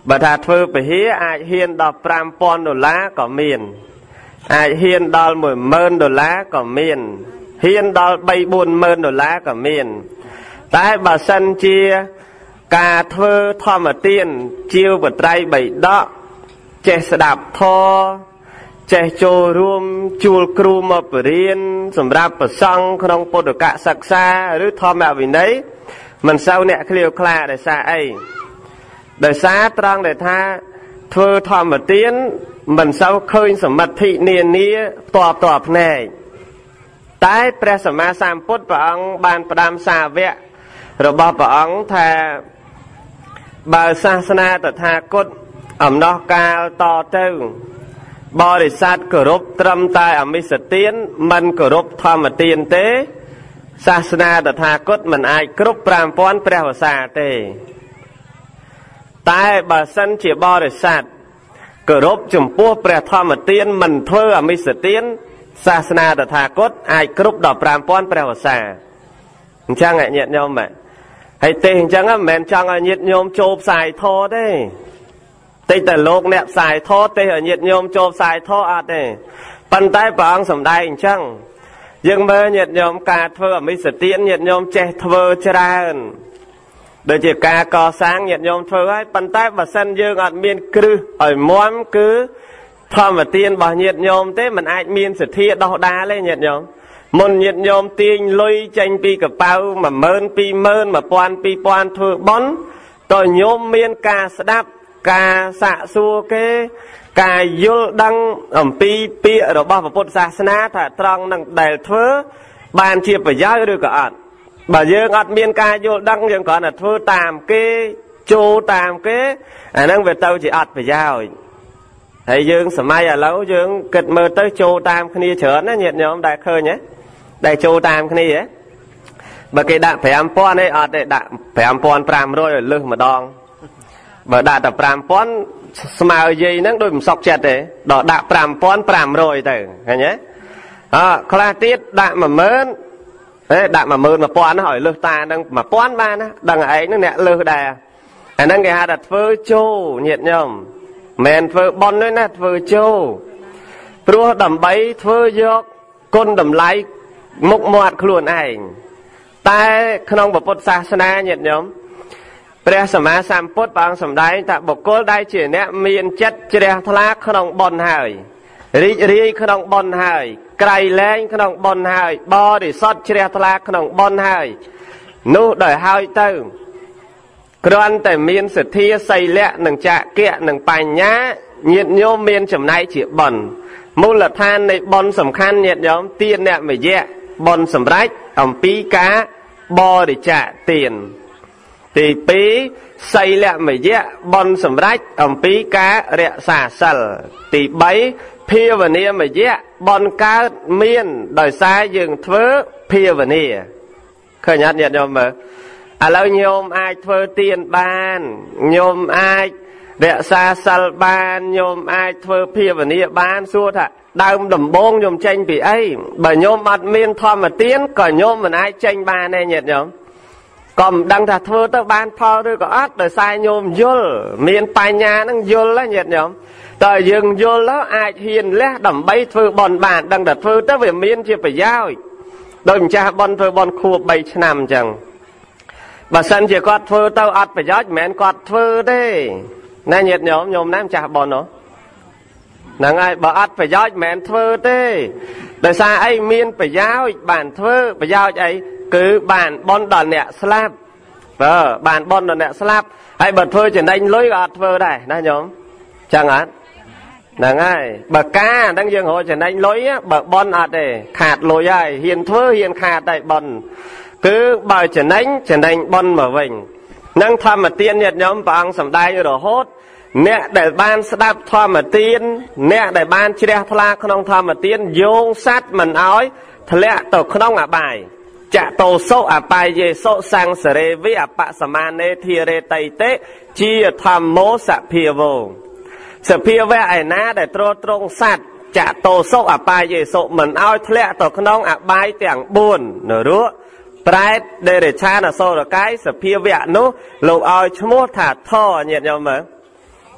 បើថាធ្វើពហិអាចហ៊ានដល់$5,000ក៏មានអាចហ៊ានដល់$10,000ក៏មានហ៊ានដល់$3,000-4,000ក៏មានតែបើសិនជាការធ្វើធម្មទានជាវបត្រៃបីដកចេះស្ដាប់ធម៌ចេះចូលរួមជួលគ្រូមកបរៀនសម្រាប់ប្រសង់ក្នុងពុទ្ធកសិក្សាឬធម្មវិន័យមិនសូវអ្នកឃ្លាវខ្លាដោយសារអីដោយសារត្រង់ដែលថាធ្វើធម្មទានមិនសូវឃើញសមិទ្ធិនានាផ្ទាល់ភ្នែកតែព្រះសម្មាសម្ពុទ្ធព្រះអង្គបានផ្ដាំសាវករបស់ព្រះអង្គថាបើសាសនាតថាគតអំណោះកាលតទៅបរិស័ទគោរពត្រឹមតែអមិសទានមិនគោរពធម្មទានទេសាសនាតថាគតមិនអាចគ្រប់5,000ព្រះវស្សាទេតែបើសិនជាបរិស័ទគោរពចំពោះព្រះធម្មទានមិនធ្វើអមិសទានសាសនាតថាគតអាចគ្រប់ដល់5,000ព្រះវស្សាអញ្ចឹងញាតិញោមហើយទេអញ្ចឹងមិនមែនចង់ឲ្យញាតិញោមចូលផ្សាយធម៌ទេតិចតែលោកអ្នកផ្សាយធម៌ទេឲ្យញាតិញោមចូលផ្សាយធម៌អត់ទេប៉ុន្តែព្រះអង្គសម្ដែងអញ្ចឹងយើងមើលញាតិញោមការធ្វើអមិសទានញាតិញោមចេះធ្វើច្រើនដូចជាការកសាងញាតិញោមធ្វើហើយប៉ុន្តែបើសិនយើងអត់មានគ្រឹះឲ្យមាំគឺធម្មទានរបស់ញាតិញោមទេមិនអាចមានសទ្ធាដោះដាលទេញាតិញោមមុនញាតិញោមទាញលុយចេញពីកប៉ៅ10000 20000 1000 2000ធ្វើបន់តើញោមមានការស្ដាប់ការសាកសួរគេការយល់ដឹងអំពីពាក្យរបស់ពុទ្ធសាសនាថាត្រង់នឹងដែលធ្វើបានជាប្រយោជន៍ឬក៏អត់បើយើងអត់មានការយល់ដឹងយើងគ្រាន់តែធ្វើតាមគេចូលតាមគេអាហ្នឹងវាទៅជាអត់ប្រយោជន៍ហើយយើងសម័យឥឡូវយើងគិតមើលទៅចូលតាមគ្នាច្រើនណាញាតិញោមដែលឃើញហ៎ដែលចូលតាមគ្នាហ៎បើគេដាក់5,000ទេអត់ទេដាក់5,500ឲ្យលើសម្ដងបើដាក់តែ5,000ស្មើយាយហ្នឹងដូចមិនសុខចិត្តទេដល់ដាក់5,500ទៅឃើញទេខ្លះទៀតដាក់10000ដាក់11000ណាឲ្យលើសតាហ្នឹង1000បានណាដឹងឯងហ្នឹងអ្នកលើសដែរអាហ្នឹងគេហៅថាធ្វើចូលញាតិញោមមិនធ្វើបន់ទេណាធ្វើចូលព្រោះដើម្បីធ្វើយកគុណតម្លៃមុខមាត់ខ្លួនឯងតែក្នុងពុទ្ធសាសនាញាតិញោមព្រះសម្មាសម្ពុទ្ធព្រះអង្គសម្ដែងថាបុគ្គលដែលជាអ្នកមានចិត្តជ្រះថ្លាក្នុងបុណ្យហើយរីករាយក្នុងបុណ្យហើយក្រៃលែងក្នុងបុណ្យហើយបរិសុទ្ធជ្រះថ្លាក្នុងបុណ្យហើយនោះដោយហើយទៅគ្រាន់តែមានសទ្ធាសីលៈនិងចក្ខៈនិងបញ្ញាញាតិញោមមានចំណែកជាបុណ្យមូលដ្ឋាននៃបុណ្យសំខាន់ញាតិញោមទានអ្នកមយៈបុណ្យសម្រេចអំពីការបរិច្ចាគទានទី2សីលមយៈបុណ្យសម្រេចអំពីការរក្សាសិលទី3ភាវនាមយៈបុណ្យកើតមានដោយសារយើងធ្វើភាវនាឃើញអត់ញាតិញោមមើលឥឡូវញោមអាចធ្វើទានបានញោមអាចរក្សាសិលបានញោមអាចធ្វើភាវនាបានសួរថាដើមដំបូងញោមចេញពីអីបើញោមអត់មានធម្មទានក៏ញោមមិនអាចចេញបានទេញាតិញោមក៏មិនដឹងថាធ្វើទៅបានផលឬក៏អត់ដោយសារញោមយល់មានបញ្ញានឹងយល់ណាញាតិញោមតើយើងយល់ទៅអាចហ៊ានលះដើម្បីធ្វើបន់បានដឹងតែធ្វើទៅវាមានជាប្រយោជន៍ដោយម្ចាស់បន់ធ្វើបន់ខួប3ឆ្នាំអញ្ចឹងបើសិនជាគាត់ធ្វើទៅអត់ប្រយោជន៍មិនមែនគាត់ធ្វើទេណាញាតិញោមញោមណាម្ចាស់បន់ហ្នឹងហើយបើអត់ប្រយោជន៍មិនមែនធ្វើទេដោយសារអីមានប្រយោជន៍បានធ្វើប្រយោជន៍អីគឺបានបន់ដល់អ្នកស្លាប់បានបន់ដល់អ្នកស្លាប់ហើយបើធ្វើចំណេញលុយក៏អត់ធ្វើដែរណាញោមចឹងអត់ហ្នឹងហើយបើការហ្នឹងយើងរកចំណេញលុយបើបន់អត់ទេខាតលុយហើយហ៊ានធ្វើហ៊ានខាតតែបន់គឺបើចំណេញបន់មកវិញនឹងធម្មទានញាតិញោមព្រះអង្គសម្ដែងរហូតអ្នកដែលបានស្ដាប់ធម្មទានអ្នកដែលបានជ្រះថ្លាក្នុងធម្មទានយោងសัตว์មិនអោយធ្លាក់ទៅក្នុងអបាយចតោសុអបាយយេសុសង្សរេវិអបសមានេធិរេតៃតេជាធម្មោសភាវោសភាវៈឯណាដែលទ្រទ្រង់សัตว์ចតោសុអបាយយេសុមិនអោយធ្លាក់ទៅក្នុងអបាយទាំង4នរកប្រែតដេរឆានអសូរកាយសភាវៈនោះលោកឲ្យឈ្មោះថាធញាតិញោមមើល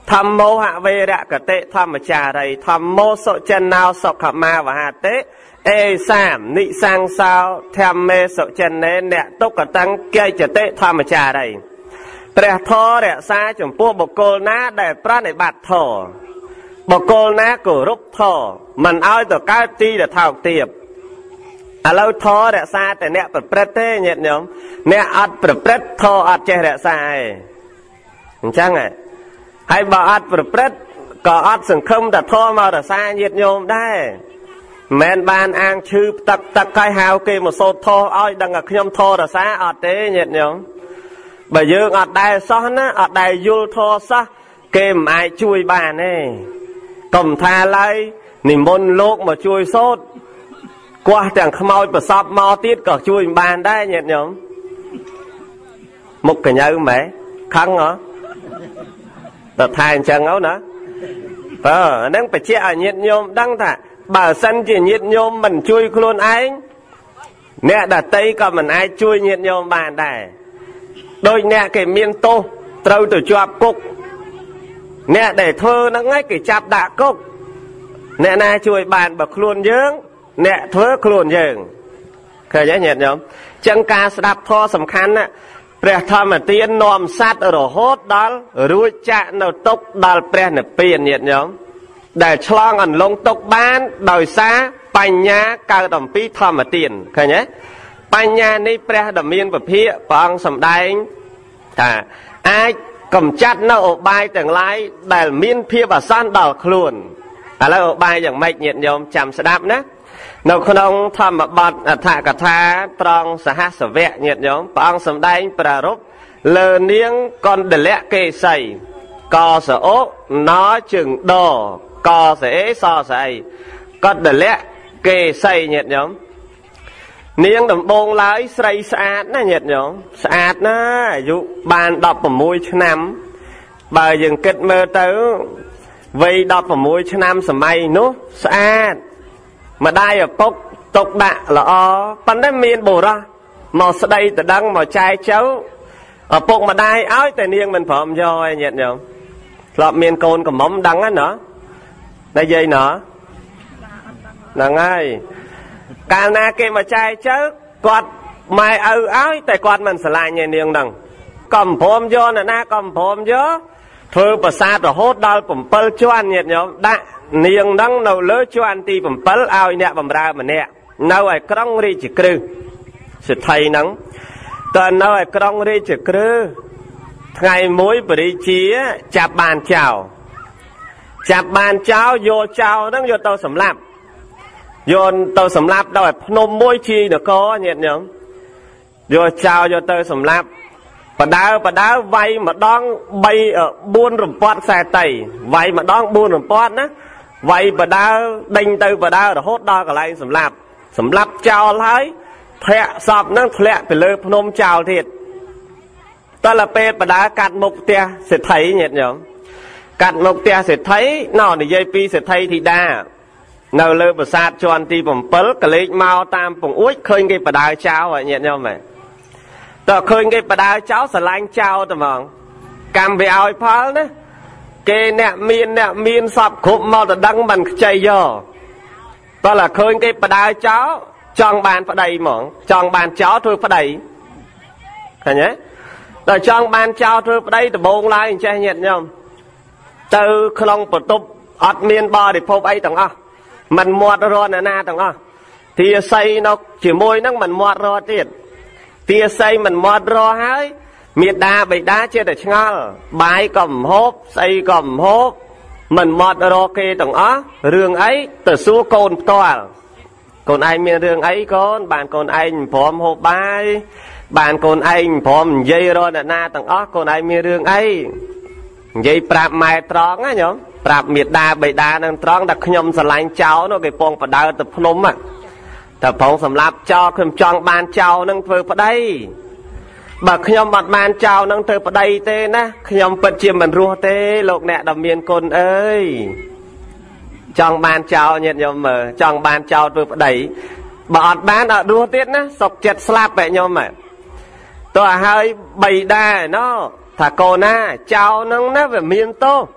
ธรรมโมหะเวระกเตธรรมจารีธรรมโมโสเจนาวสขมาวหาเตเอสามนิสังสาวธรรมเมโสเจนเนเนตุกตังเกยจเตธรรมจารีព្រះធររក្សាចំពោះបុគ្គលណាដែលប្រណិប័តធរបុគ្គលណាគោរពធរមិនឲ្យទៅកើតទីដែលថោកទាបឥឡូវធររក្សាតែអ្នកប្រព្រឹត្តទេញាតិញោមអ្នកអត់ប្រព្រឹត្តធរអត់ចេះរក្សាឯងអញ្ចឹងហើយបើអត់ប្រព្រឹត្តក៏អត់សង្ឃឹមតែធរមករក្សាញាតិញោមដែរមិនបានអាងឈឺទឹកហើយហៅគេមកសូត្រធរឲ្យដឹងថាខ្ញុំធររក្សាអត់ទេញាតិញោមបើយើងអត់ដែលសោះណាអត់ដែលយល់ធរសោះគេមិនអាចជួយបានទេកុំថាឡើយនិមន្តលោកមកជួយសូត្រគាស់ទាំងខ្មោចប្រសពមកទៀតក៏ជួយមិនបានដែរញាតិញោមមុខកញ្ញើម៉ែខឹងហ៎តើថាអញ្ចឹងទៅណាបើអានឹងបច្ចៈឲ្យញាតិញោមដឹងថាបើសិនជាញាតិញោមមិនជួយខ្លួនឯងអ្នកដតីក៏មិនអាចជួយញាតិញោមបានដែរដោយអ្នកគេមានទោសត្រូវទៅជាប់គុកអ្នកដែលធ្វើហ្នឹងឯងគេចាប់ដាក់គុកអ្នកណាជួយបានបើខ្លួនយើងអ្នកធ្វើខ្លួនយើងឃើញទេញាតិញោមចឹងការស្ដាប់ធម៌សំខាន់ណាព្រះធម្មទាននាំសត្វរហូតដល់រួចចាក់នៅទុកដល់ព្រះនិព្វានញាតិញោមដែលឆ្លងអន្លង់ទុកបានដោយសារបញ្ញាកើតអំពីធម្មទានឃើញទេបញ្ញានេះព្រះដ៏មានពភាកព្រះអង្គសម្ដែងថាអាចកំចាត់នៅឧបាយទាំងឡាយដែលមានភាពអាសន្នដល់ខ្លួនឥឡូវឧបាយយ៉ាងម៉េចញាតិញោមចាំស្ដាប់ណានៅក្នុងធម្មបទអដ្ឋកថាត្រង់សហសវៈញាតិញោមព្រះអង្គសម្ដែងប្រារព្ធលើនាងកណ្ដលៈកេសីកសអូណជើងដកសអេសស្អីកណ្ដលៈកេសីញាតិញោមនាងដំបងឡើយស្រីស្អាតណាញាតិញោមស្អាតណាអាយុបាន16ឆ្នាំបើយើងគិតមើលទៅវ័យ16ឆ្នាំសម័យនោះស្អាតម្ដាយឪពុកទុកដាក់ល្អប៉ុន្តែមានបុរសមកស្ដីតដឹងមកចែកចៅឪពុកម្ដាយឲ្យតែនាងមិនព្រមយកឯញាតិញោមធ្លាប់មានកូនកំមុំដឹងហ្នឹងណាតែយាយណាហ្នឹងហើយកាលណាគេមកចែកចៅគាត់ម៉ែឪឲ្យតែគាត់មិនស្រឡាញ់ឯនាងហ្នឹងកំព្រមយកអ្នកណាកំព្រមយកធ្វើប្រាសាទរហូតដល់7ជាន់ញាតិញោមដាក់នាងហ្នឹងនៅលើជាន់ទី7ឲ្យអ្នកបម្រើម្នាក់នៅឯក្រុងរាជក្រឹសសិទ្ធិហ្នឹងតើនៅឯក្រុងរាជក្រឹសថ្ងៃមួយបរិជាចាប់បានចោលយកចោលហ្នឹងយកទៅសម្លាប់យកទៅសម្លាប់ដល់ឯភ្នំមួយជានគរញាតិញោមយកចោលយកទៅសម្លាប់បដើវាយម្ដង4រំពាត់ខ្សែតៃវាយម្ដង4រំពាត់ណាវាយបដើដេញទៅបដើរហូតដល់កន្លែងសម្លាប់ចោលហើយធាក់សពហ្នឹងធ្លាក់ទៅលើភ្នំចោលទៀតតើពេលបដើកាត់មុខផ្ទះសេដ្ឋីញាតិញោមកាត់មុខផ្ទះសេដ្ឋីនិយាយពីសេដ្ឋីធីតានៅលើប្រាសាទជាន់ទី7កលេចមកតាមពង្អួចឃើញគេបដើចោលហើយញាតិញោមមែនតើឃើញគេបដើចោលស្រឡាញ់ចោលតែហ្មងកម្មវាឲ្យផលណាគេអ្នកមានសពគ្រប់មកទៅដឹងមិនខ្ចីយកតើឃើញគេបដើចោលចង់បានប្តីហ្មងចង់បានចោលធ្វើប្តីឃើញទេដល់ចង់បានចោលធ្វើប្តីដំបងឡើយអញ្ចេះញាតិញោមទៅក្នុងបន្ទប់អត់មានបរិភោគអីទាំងអស់មិនមាត់រត់ណាទាំងអស់ទាស័យនៅជាមួយនឹងមិនមាត់រត់ទៀតទាស័យមិនមាត់រត់ហើយមេដាបិតាចេះតែឆ្ងល់បាយក៏មិនហូបស្អីក៏មិនហូបមិនមាត់រកគេទាំងអស់រឿងអីទៅសួរកូនផ្ទាល់កូនឯងមានរឿងអីកូនបានកូនឯងមិនព្រមហូបបាយបានកូនឯងមិនព្រមនិយាយរកអ្នកណាទាំងអស់កូនឯងមានរឿងអីនិយាយប្រាប់ម៉ែត្រង់ណាញោមប្រាប់មេដាបិតានឹងត្រង់តែខ្ញុំស្រឡាញ់ចោលនោះគេពងបដើទៅភ្នំតែប្រងសម្លាប់ចោលខ្ញុំចង់បានចោលនឹងធ្វើប្តីបើខ្ញុំអត់បានចោលនឹងធ្វើប្តីទេណាខ្ញុំពិតជាមិនរស់ទេលោកអ្នកដ៏មានគុណអើយចង់បានចោលញាតិញោមមើលចង់បានចោលធ្វើប្តីបើអត់បានអត់រស់ទៀតណាសុកចិត្តស្លាប់បែបញោមមើលតើឲ្យបិតាណោថាកូនណាចោលនឹងណាវាមានទោស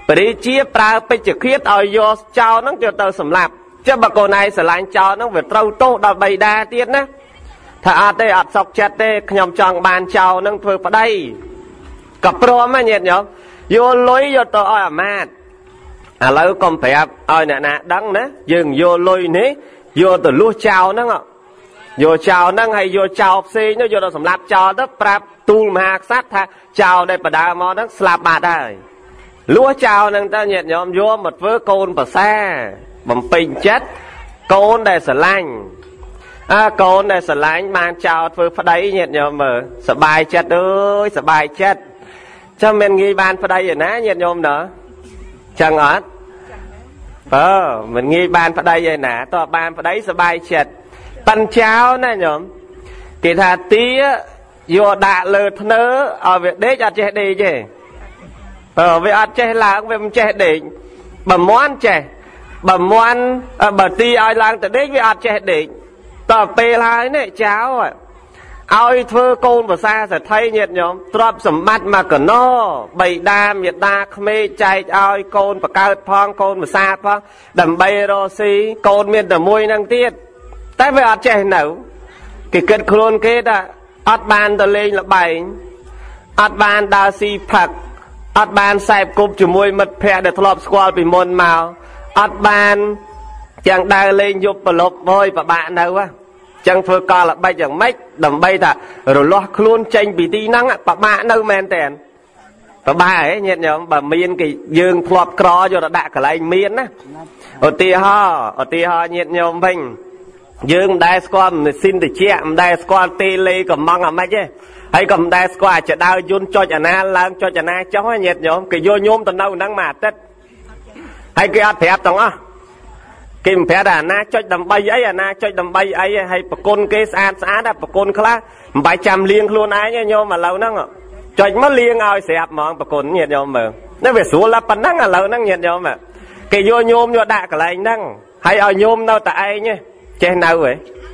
បរិជាប្រើពេជ្ជឃាតឲ្យយកចោលហ្នឹងយកទៅសម្លាប់ចុះបើកូនឯងស្រឡាញ់ចោលហ្នឹងវាត្រូវទោសដល់បិតាទៀតណាថាអត់ទេអត់សុខចិត្តទេខ្ញុំចង់បានចោលហ្នឹងធ្វើប្តីក៏ព្រមញាតិញោមយកលុយយកទៅឲ្យអាមាត្យឥឡូវកុំប្រាប់ឲ្យអ្នកណាដឹងណាយើងយកលុយនេះយកទៅលួសចោលហ្នឹងយកចោលហ្នឹងហើយយកចោលផ្សេងនោះយកទៅសម្លាប់ចោលទៅប្រាប់ទូលមហាក្សត្រថាចោលដែលបដើមកហ្នឹងស្លាប់បាត់ហើយលួសចោលហ្នឹងទៅញាតិញោមយកមកធ្វើកូនប្រសាបំពេញចិត្តកូនដែលស្រឡាញ់កូនដែលស្រឡាញ់បានចោលធ្វើប្តីញាតិញោមមើលសบายចិត្តអើយសบายចិត្តចាំមិនងាយបានប្តីឯណាញាតិញោមណ៎ចឹងអត់មិនងាយបានប្តីឯណាតើបានប្តីសบายចិត្តប៉ិនចោលណាញោមគេថាទាយកដាក់លើធ្នើឲ្យវាដេកអត់ចេះដេកទេវាអត់ចេះឡើងវាមិនចេះដេកបើមន់ចេះបើមន់បើទីឲ្យឡើងទៅដេកវាអត់ចេះដេកតើពេលហើយនេះចោលឲ្យធ្វើកូនប្រសាសេដ្ឋីញាតិញោមទ្រព្យសម្បត្តិមកកណោបិតាមេតាក្មេកចែកឲ្យកូនបកើតផងកូនប្រសាផងដើម្បីរកស៊ីកូនមានតែមួយនឹងទៀតតែវាអត់ចេះនៅគេគិតខ្លួនគេថាអត់បានទៅលេងល្បែងអត់បានដើរស៊ីផឹកអត់បានសែបគប់ជាមួយមិត្តភ័ក្តិដែលធ្លាប់ស្គាល់ពីមុនមកអត់បានយ៉ាងដើរលេងយប់ប្រឡប់ហើយពិបាកនៅចឹងធ្វើកលល្បិចយ៉ាងម៉េចដើម្បីថារលាស់ខ្លួនចេញពីទីហ្នឹងពិបាកនៅមែនតើពិបាកហ៎ញាតិញោមបើមានគេយើងធ្លាប់ក្រយកទៅដាក់កន្លែងមានណាឧទាហរណ៍ញាតិញោមវិញយើងមិនដែលស្គាល់ម៉ាស៊ីនត្រជាក់មិនដែលស្គាល់តេលេកំងអាម៉េចទេហើយក៏មិនដែលស្គាល់អាចដើរយន្តចុចអាណាឡើងចុចអាណាចុះញាតិញោមគេយកញោមទៅនៅហ្នឹងមួយអាទិត្យហើយគេអត់ប្រាប់ទាំងអស់គេមិនប្រាប់ថាអាណាចុចដើម្បីអីអាណាចុចដើម្បីអីហើយប្រគុណគេស្អាតតែប្រគុណខ្លះមិនបាច់ចាំលៀងខ្លួនឯងទេញោមឥឡូវហ្នឹងចុចមកលៀងឲ្យស្រាប់ហ្មងប្រគុណញាតិញោមមើលនេះវាស្រួលតែប៉ុណ្ណឹងឥឡូវហ្នឹងញាតិញោមគេយកញោមយកដាក់កន្លែងហ្នឹងហើយឲ្យញោមនៅតែឯងចេះនៅហ៎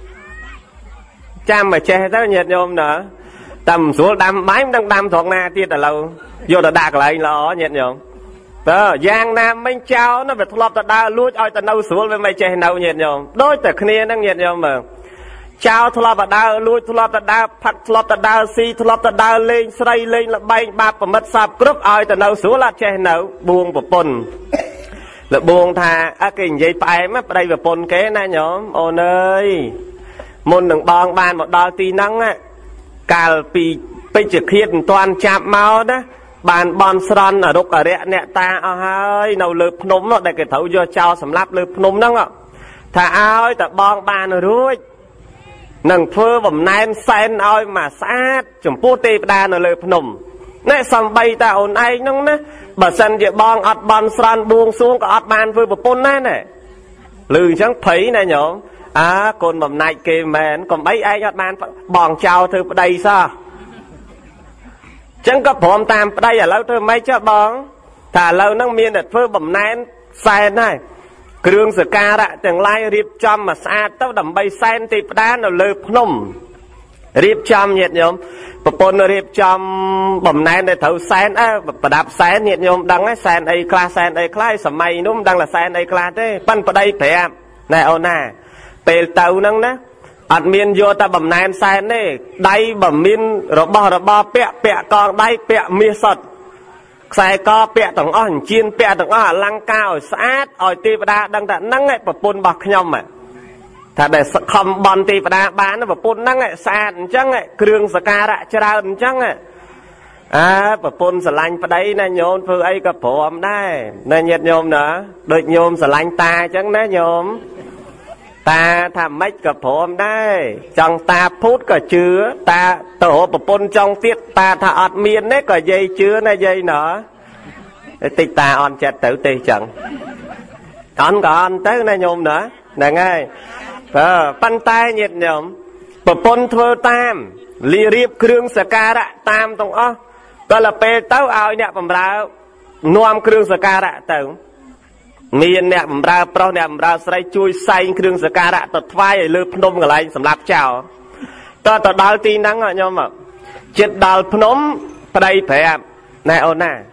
ចាំមកចេះទៅញាតិញោមណាតែមិនស្រួលដាំបាយមិនដឹងដាំត្រង់ណាទៀតឥឡូវយកទៅដាក់កន្លែងល្អញាតិញោមយ៉ាងណាមិញចោលនោះវាធ្លាប់ទៅដើរលួចឲ្យទៅនៅស្រួលវាមិនចេះនៅញាតិញោមដូចតែគ្នាហ្នឹងញាតិញោមមើលចោលធ្លាប់ទៅដើរលួចធ្លាប់ទៅដើរផាត់ធ្លាប់ទៅដើរស៊ីធ្លាប់ទៅដើរលេងស្រីលេងល្បែងបាបប្រមិតសពគ្រប់ឲ្យទៅនៅស្រួលអត់ចេះនៅបួងប្រពន្ធលបួងថាគេនិយាយផ្អែមប្តីប្រពន្ធគេណាញោមអូនអើយមុននឹងបងបានមកដល់ទីហ្នឹងកាលពីពេជ្ជឃាតមិនទាន់ចាប់មកណាបានបន់ស្រន់អរុកអរិយអ្នកតាអស់ហើយនៅលើភ្នំនោះដែលគេត្រូវយកចោលសម្លាប់លើភ្នំហ្នឹងថាឲ្យតែបងបានរួចនឹងធ្វើបំណែនសែនឲ្យមកស្អាតចំពោះទេវតានៅលើភ្នំនេះសំបីតាអូនឯងហ្នឹងណាបើសិនជាបងអត់បន់ស្រន់បួងសួងក៏អត់បានធ្វើប្រពន្ធណាឮអញ្ចឹងភ័យណាញោមកូនបំណាច់គេមែនកុំអីឯងអត់បានបងចោលធ្វើប្តីសោះចឹងក៏ព្រមតាមប្តីឥឡូវធ្វើម៉េចចុះបងថាឥឡូវហ្នឹងមានតែធ្វើបំណែនសែនហើយគ្រឿងសក្ការៈទាំងឡាយរៀបចំមកស្អាតទៅដើម្បីសែនទេវតានៅលើភ្នំរៀបចំញាតិញោមប្រពន្ធរៀបចំបំណែនដែលត្រូវសែនប្រដាប់សែនញាតិញោមដឹងហើយសែនអីខ្លះសែនអីខ្លះសម័យនោះមិនដឹងថាសែនអីខ្លះទេប៉ិនប្តីប្រាប់ណែអូនណាពេលទៅហ្នឹងណាអត់មានយកតែបំណែនសែនទេដៃបើមានរបស់របរពាក់កងដៃពាក់មាសសុទ្ធខ្សែកពាក់ទាំងអស់អញ្ជៀនពាក់ទាំងអស់អលង្ការឲ្យស្អាតឲ្យទេវតាដឹងថាហ្នឹងឯងប្រពន្ធរបស់ខ្ញុំថាដែលខំបន់ទេវតាបានប្រពន្ធហ្នឹងស្អាតអញ្ចឹងគ្រឿងសក្ការៈច្រើនអញ្ចឹងប្រពន្ធស្រឡាញ់ប្តីណាញោមធ្វើអីក៏ព្រមដែរណាញាតិញោមណាដូចញោមស្រឡាញ់តាអញ្ចឹងណាញោមតាថាម៉េចក៏ព្រមដែរចង់តាភូតក៏ជឿតាទៅរកប្រពន្ធចង់ទៀតតាថាអត់មានទេក៏យាយជឿណាយាយណ៎តិចតាអន់ចិត្តទៅទេចឹងអន់ក៏អន់ទៅណាញោមណាហ្នឹងហើយប៉ុន្តែញាតិញោមប្រពន្ធធ្វើតាមលារៀបគ្រឿងសក្ការៈតាមទាំងអស់ក៏ទៅពេលទៅឲ្យអ្នកបម្រើនាំគ្រឿងសក្ការៈទៅមានអ្នកបម្រើប្រុសអ្នកបម្រើស្រីជួយសែងគ្រឿងសក្ការៈទៅថ្វាយឲ្យលើភ្នំកន្លែងសម្រាប់ចោលទៅដល់ទីហ្នឹងញោមចិត្តដល់ភ្នំប្តីប្រាប់ណែអូនណា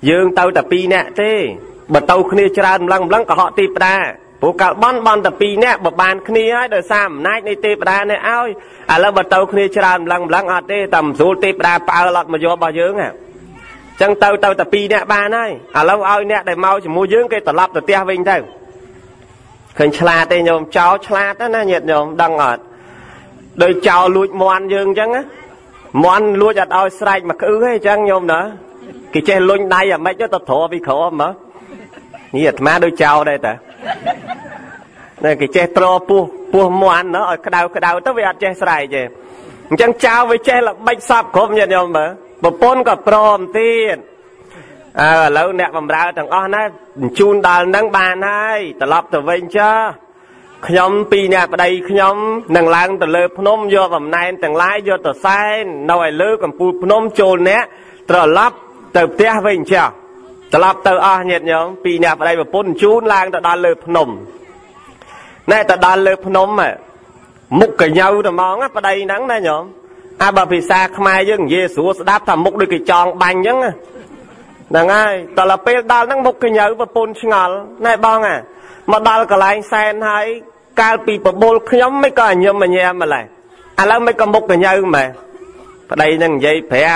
dương tàu tập pi nè thế bờ tàu khnia tràn lăng cả họ tê đa bố cả bon tập pi nè bờ bàn khnia ấy đời sam nãy này tê đa này ao là bờ tàu khnia tràn lăng ở tê tầm số tê đa bao lọt mà do bao dương à chẳng tàu tập pi nè ba này lâu ao nè để mau chỉ mua dương cái tập lập tập tia vinh thôi khơi chla tê nhom cháu chla đó nè nhiệt nhom đăng ngọt đời cháu lụi mòn dương chẳng á mòn lụi chặt ao sài mà cứ hay chẳng nhom nữa cái che lụi này à mấy cho tao thổ vì khổ mà nhiệt má đôi cháu đây ta này cái che tro pu mòn nó ở cái đau tới vì ăn che sài chứ chẳng cháu với che là bạch sập không nhiệt nhom mà bột pôn cả prom tiền lâu nè bầm ra thằng on á chun đàn nắng bàn hay tập lập tập vinh chứ nhóm pi nè ở đây nhóm nằng lang tập lơ phnom vô bầm này thằng lái vô tập sai nồi lơ còn pu phnom chôn nè tập lập tập tia vinh chứ tập lập tập nhiệt nhóm pi nè ở đây bột pôn chun lang tập đàn lơ phnom này tập đàn lơ phnom mà mục cái nhau tập mong á ở đây nắng này nhóm bà vì xa khai chứ Giê-xu đáp thầm mục đôi cái tròn bánh chứ nè ngay tao là bê đal năng mục cái nhớ và bồn ngọt này bong à mà đal cả lại sen hay cao bị bà bồn nhóm mấy cái nhầm mà nhẹ mà lại lâu mấy cái mục cái nhớ mà ở đây nâng dây phép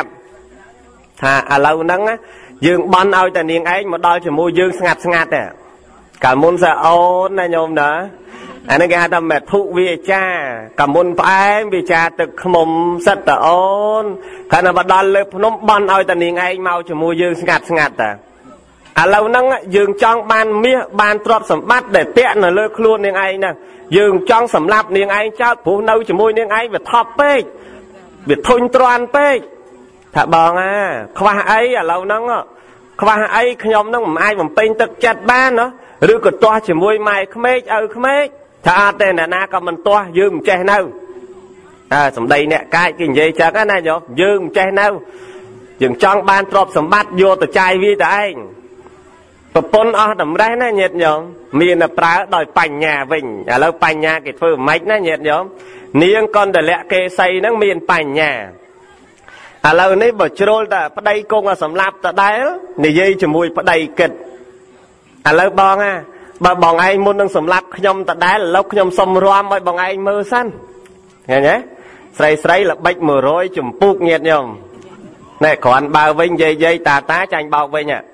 lâu nâng á dương bắn ao tại niên ấy mà đôi chỉ mua dương ngặt à cả môn sợ ôn này nhôm nữa anh ấy nghe ta mẹ thụ vì cha cả môn phải vì cha tự mồm rất là ôn khả năng bắt đầu lên nó ban ao tận anh mau cho mua dương ngặt à lâu nắng dương trong ban mía ban trọp sầm bắt để tiện là lơ luôn niên anh nè dương trong sầm lạp niên anh cháu phụ nâu cho mua niên anh về thọp bê về thôn toàn bê thà bòn à khoa ấy à lâu nắng khoa ấy nhom nó mà ai mà pin thực chặt ban nó rứa cột toa chỉ mua mày không mấy thà tên là na còn mình toa dương che nâu sầm đây nè cái gì chắc cái này nhở dương che nâu dương trong ban trọp sầm bắt vô từ chai vi tại anh tập pon đầm đấy nè nhiệt nhở miền là prá đòi pành nhà vinh lâu pành nhà cái phơi mạch nè nhiệt nhở niêng con để lẹ kê xây nó miền pành nhà lâu này bờ trôi ta bắt đây công là sầm lạp ta đáy này dây chỉ mùi bắt đây kịch lâu bong à bà bọn anh muốn nâng sầm lạp nhom ta đá là lúc nhom sầm rom với bọn anh mơ xanh nghe nhé sấy là bách mờ rối chùm puộc nhiệt nhom này còn bao vinh dây ta tá chanh bao vinh à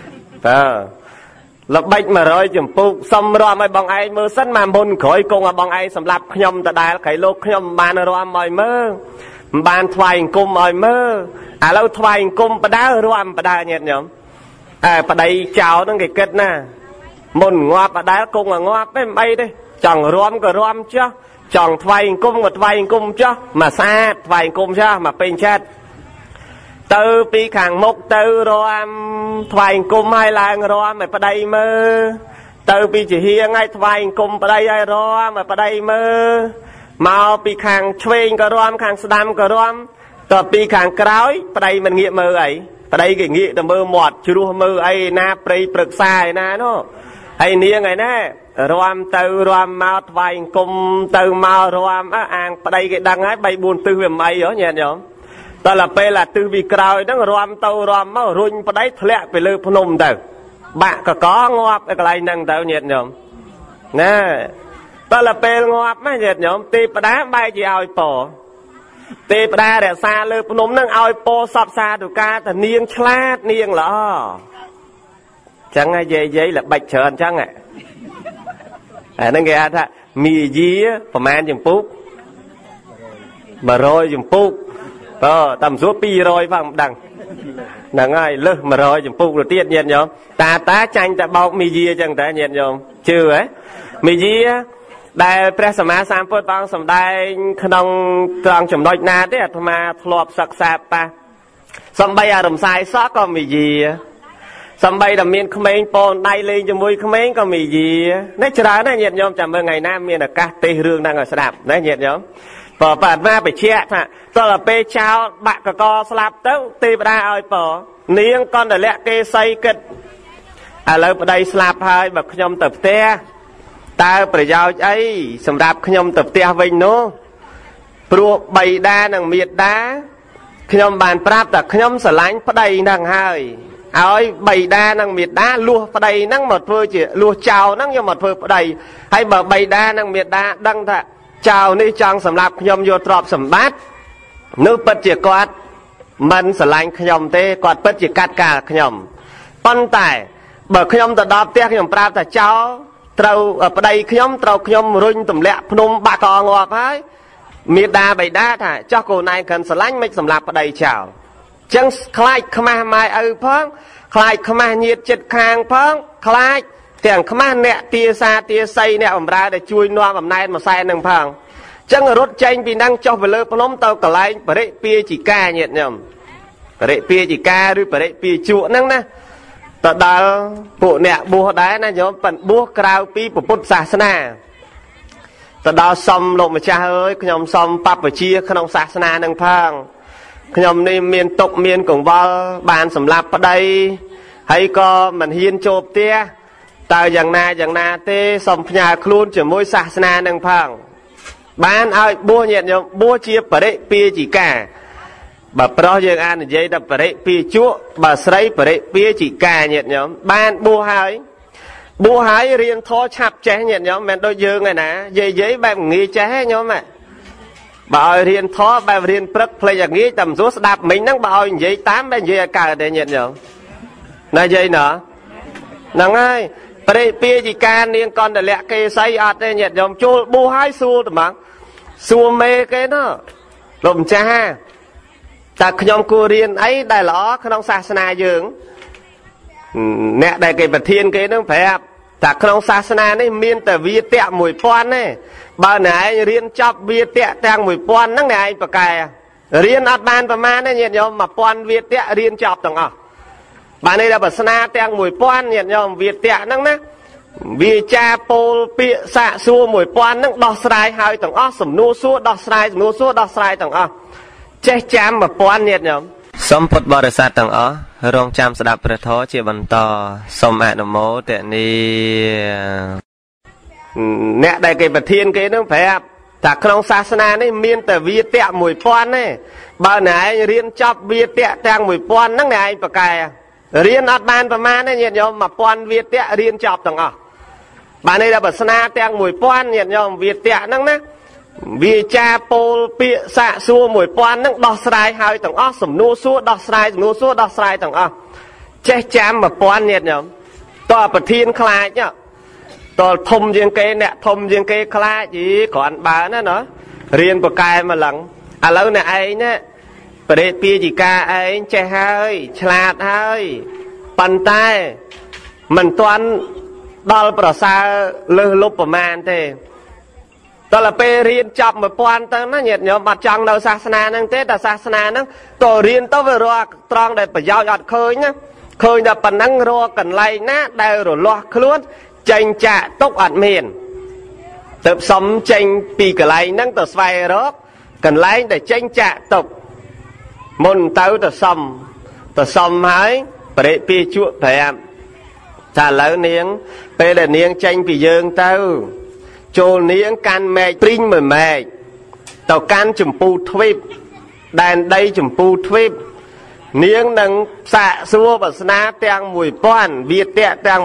là bách mờ rối chùm puộc sầm rom với bọn anh mơ xanh mà môn khỏi cùng là bọn anh sầm lạp nhom ta đá cái lúc nhom bàn rom mỏi mơ bàn thoại cung mỏi mơ lâu thoại cung bà đá rom bà đá nhiệt nhom bà đây chào nó cái kết nè môn ngoạp ở đá cung là ngoạp ấy bay đi chẳng rôm cả rôm chứ chẳng thoại cung chứ mà xa thoại cung chứ mà bên chết từ pi khẳng mục từ rôm thoại cung hay là rôm mà ở đây mơ từ pi chỉ hiên ngay thoại cung ở đây ai rôm mà ở đây mơ mau pi khẳng chuyên cả rôm khẳng sâm cả rôm từ pi khẳng cõi ở đây mình nghiệm mơ ấy ở đây cái nghĩa là mơ mọt chứ luôn mơ ấy na prey prực sai na nó hay nia ngày nè rom từ rom mau vay cùng từ mau rom ăn đây cái đăng ấy bay buồn tư về mày đó nhỉ nhở ta là pe là tư vì cào đó rom tàu rom mau run đấy lẹ về lư phun từ bạn có ngọt cái này năng tàu nhiệt nhở nè ta là pe ngọt mấy nhiệt nhở tê đá bay chỉ ao bỏ tê đá để xa lư phun năng ao po sập xa được ca ta niêng chát niêng lọ chẳng ai dây là bạch trơn chẳng ạ nó nghe thà mì dí phẩm ăn dùng phúc mà rồi dùng phúc tầm số pi rồi bằng đằng là ngay lơ mà rồi dùng phúc rồi tiết nhiệt nhở ta tá chanh ta bọc mì dí chẳng ta nhiệt nhở chưa ấy mì dí đại presama sample bang sầm đại khung tròn chấm đôi na thế mà thọp sặc sạp pa sầm bay à đầm sai sót có mì dí sầm bay đầm miền khmer pon đai lên cho mui khmer có mì gì nấy chả nấy nhiệt nhom chả mơ ngày nam miền là cá tê hương đang ở sạp nấy nhiệt nhom bỏ bạn ma phải che hả tôi là pe cháo bạn có co sạp tấu tê ba ơi bỏ niêng con để lẹ kê xây kịch lâu ở đây sạp hai bậc nhom tập te ta phải giao ấy sầm đạp nhom tập te vinh nó pro bày đa nàng miệt đá nhom bàn prap ta nhom sờ lánh ở đây nàng hai ឲ្យបៃតានិងមេតាលួសប្តីហ្នឹងមកធ្វើជាលួសចោលហ្នឹងយកមកធ្វើប្តីហើយបើបៃតានិងមេតាដឹងថាចោលនេះចង់សម្លាប់ខ្ញុំយកទ្រព្យសម្បត្តិនោះពិតជាគាត់មិនស្រឡាញ់ខ្ញុំទេគាត់ពិតជាកាត់ការខ្ញុំប៉ុន្តែបើខ្ញុំទៅដល់ផ្ទះខ្ញុំប្រាប់ថាចោលត្រូវប្តីខ្ញុំត្រូវខ្ញុំរុញទម្លាក់ភ្នំបាក់កងងាប់ហើយមេតាបៃតាថាចោះកូនឯងកាន់ស្រឡាញ់មិនសម្លាប់ប្តីចោលចឹងខ្លាចខ្មាស់ម៉ែឪផងខ្លាចខ្មាស់ញាតិចិត្តខាងផងខ្លាចទាំងខ្មាស់អ្នកទាសាទាស័យអ្នកបម្រើដែលជួយនាំអំណែនមួយសែននឹងផងចឹងរត់ចេញពីហ្នឹងចុះទៅលើភ្នំទៅកន្លែងបរិពាជីកាញាតិញោមបរិពាជីកាឬបរិពាជក់ហ្នឹងណាទៅដល់ពួកអ្នកបួសដែរណាញោមប៉ិនបួសក្រៅពីពុទ្ធសាសនាទៅដល់សុំលោកម្ចាស់អើយខ្ញុំសុំបព្វជិក្នុងសាសនានឹងផងខ្ញុំនេះមានទុកមានកង្វល់បានសម្លាប់ប្តីហើយក៏មិនហ៊ានចូលផ្ទះតើយ៉ាងណាទេសូមផ្ញើខ្លួនជាមួយសាសនានឹងផងបានឲ្យបួសញាតិញោមបួសជាបរិពាជីកាបើប្រុសយើងអាននិយាយថាបរិពាជក់បើស្រីបរិពាជីកាញាតិញោមបានបួសហើយរៀនធម៌ឆាប់ចេះញាតិញោមមិនដូចយើងឯណាយាយបែបងាយចេះញោមបើឲ្យរៀនធម៌បែបរៀនព្រឹកផ្លេចឲ្យងាយតែមិនស្រួលស្ដាប់មិញហ្នឹងបើឲ្យនិយាយតាមបែបនិយាយឲ្យកើតទេញាតិញោមណាយាយណ៎ហ្នឹងហើយបរិពាជីកានាងកន្តលៈកេសីអត់ទេញាតិញោមចូលបួសហើយសួរត្មងសួរមេគេណោះលោកម្ចាស់តើខ្ញុំគួររៀនអីដែលល្អក្នុងសាសនាយើងអ្នកដែលគេប្រធានគេនឹងប្រាប់តែក្នុងសាសនានេះមានតែវាទៈ 1000 ទេបើអ្នកឯងរៀនចប់វាទៈទាំង 1000 ហ្នឹងអ្នកឯងប្រកែរៀនអត់បានប្រមាណទេញាតិញោម 1000 វាទៈរៀនចប់ទាំងអស់បាននេះដល់សាសនាទាំង 1000 ញាតិញោមវាទៈហ្នឹងណាវាចាពោលពាក្យសាកសួរ 1000 ហ្នឹងដោះស្រាយហើយទាំងអស់សំណួរសួរដោះស្រាយសំណួរសួរដោះស្រាយទាំងអស់ចេះចាំ 1000 ញាតិញោមសូមពុទ្ធបរិស័ទទាំងអស់រងចាំស្ដាប់ព្រះធម៌ជាបន្តសូមអនុមោទនាអ្នកដែលគេប្រធានគេនឹងប្រាប់ថាក្នុងសាសនានេះមានតែវាទៈ 1000 ទេបើអ្នកឯងរៀនចប់វាទៈទាំង 1000 ហ្នឹងអ្នកឯងប្រកែរៀនអត់បានប្រមាណទេញាតិញោម 1000 វាទៈរៀនចប់ទាំងអស់បាននេះដល់សាសនាទាំង 1000 ញាតិញោមវាទៈហ្នឹងណាវាចាពោលពាក្យសាកសួរ 1000 ហ្នឹងដោះស្រាយហើយទាំងអស់សំណួរសួរដោះស្រាយសំណួរសួរដោះស្រាយទាំងអស់ចេះចាំ 1000 ញាតិញោមតើប្រធានខ្លាចតើធំជាងគេអ្នកធំជាងគេខ្លាចយីគ្រាន់បើណារៀនប្រកែមកឡើងឥឡូវអ្នកឯងណាបរិពាជីកាឯងចេះហើយឆ្លាតហើយប៉ុន្តែមិនទាន់ដល់ប្រសើរលើសលប់ប្រមាណទេតើពេលរៀនចប់ 1000 ទៅណាញាតិញោមបាត់ចង់នៅសាសនាហ្នឹងទេតែសាសនាហ្នឹងតើរៀនទៅវារកត្រង់ដែលប្រយោជន៍អត់ឃើញណាឃើញតែប៉ុណ្ណឹងរកកន្លែងណាដែលរលាស់ខ្លួនចេញចាក់ទុកអត់មានទៅផ្សំចេញពីកន្លែងហ្នឹងទៅស្វែងរកកន្លែងដែលចេញចាក់ទុកមុនទៅសំហើយបរិពាជក់ប្រាប់ថាឥឡូវនាងពេលដែលនាងចេញពីយើងទៅចូលនាងកាន់មែកព្រីងមួយមែកទៅកាន់ចម្ពូទ្វីបដែនដីចម្ពូទ្វីបនាងនឹងសាកសួរវាសនាទាំង 1000 វាទៈទាំង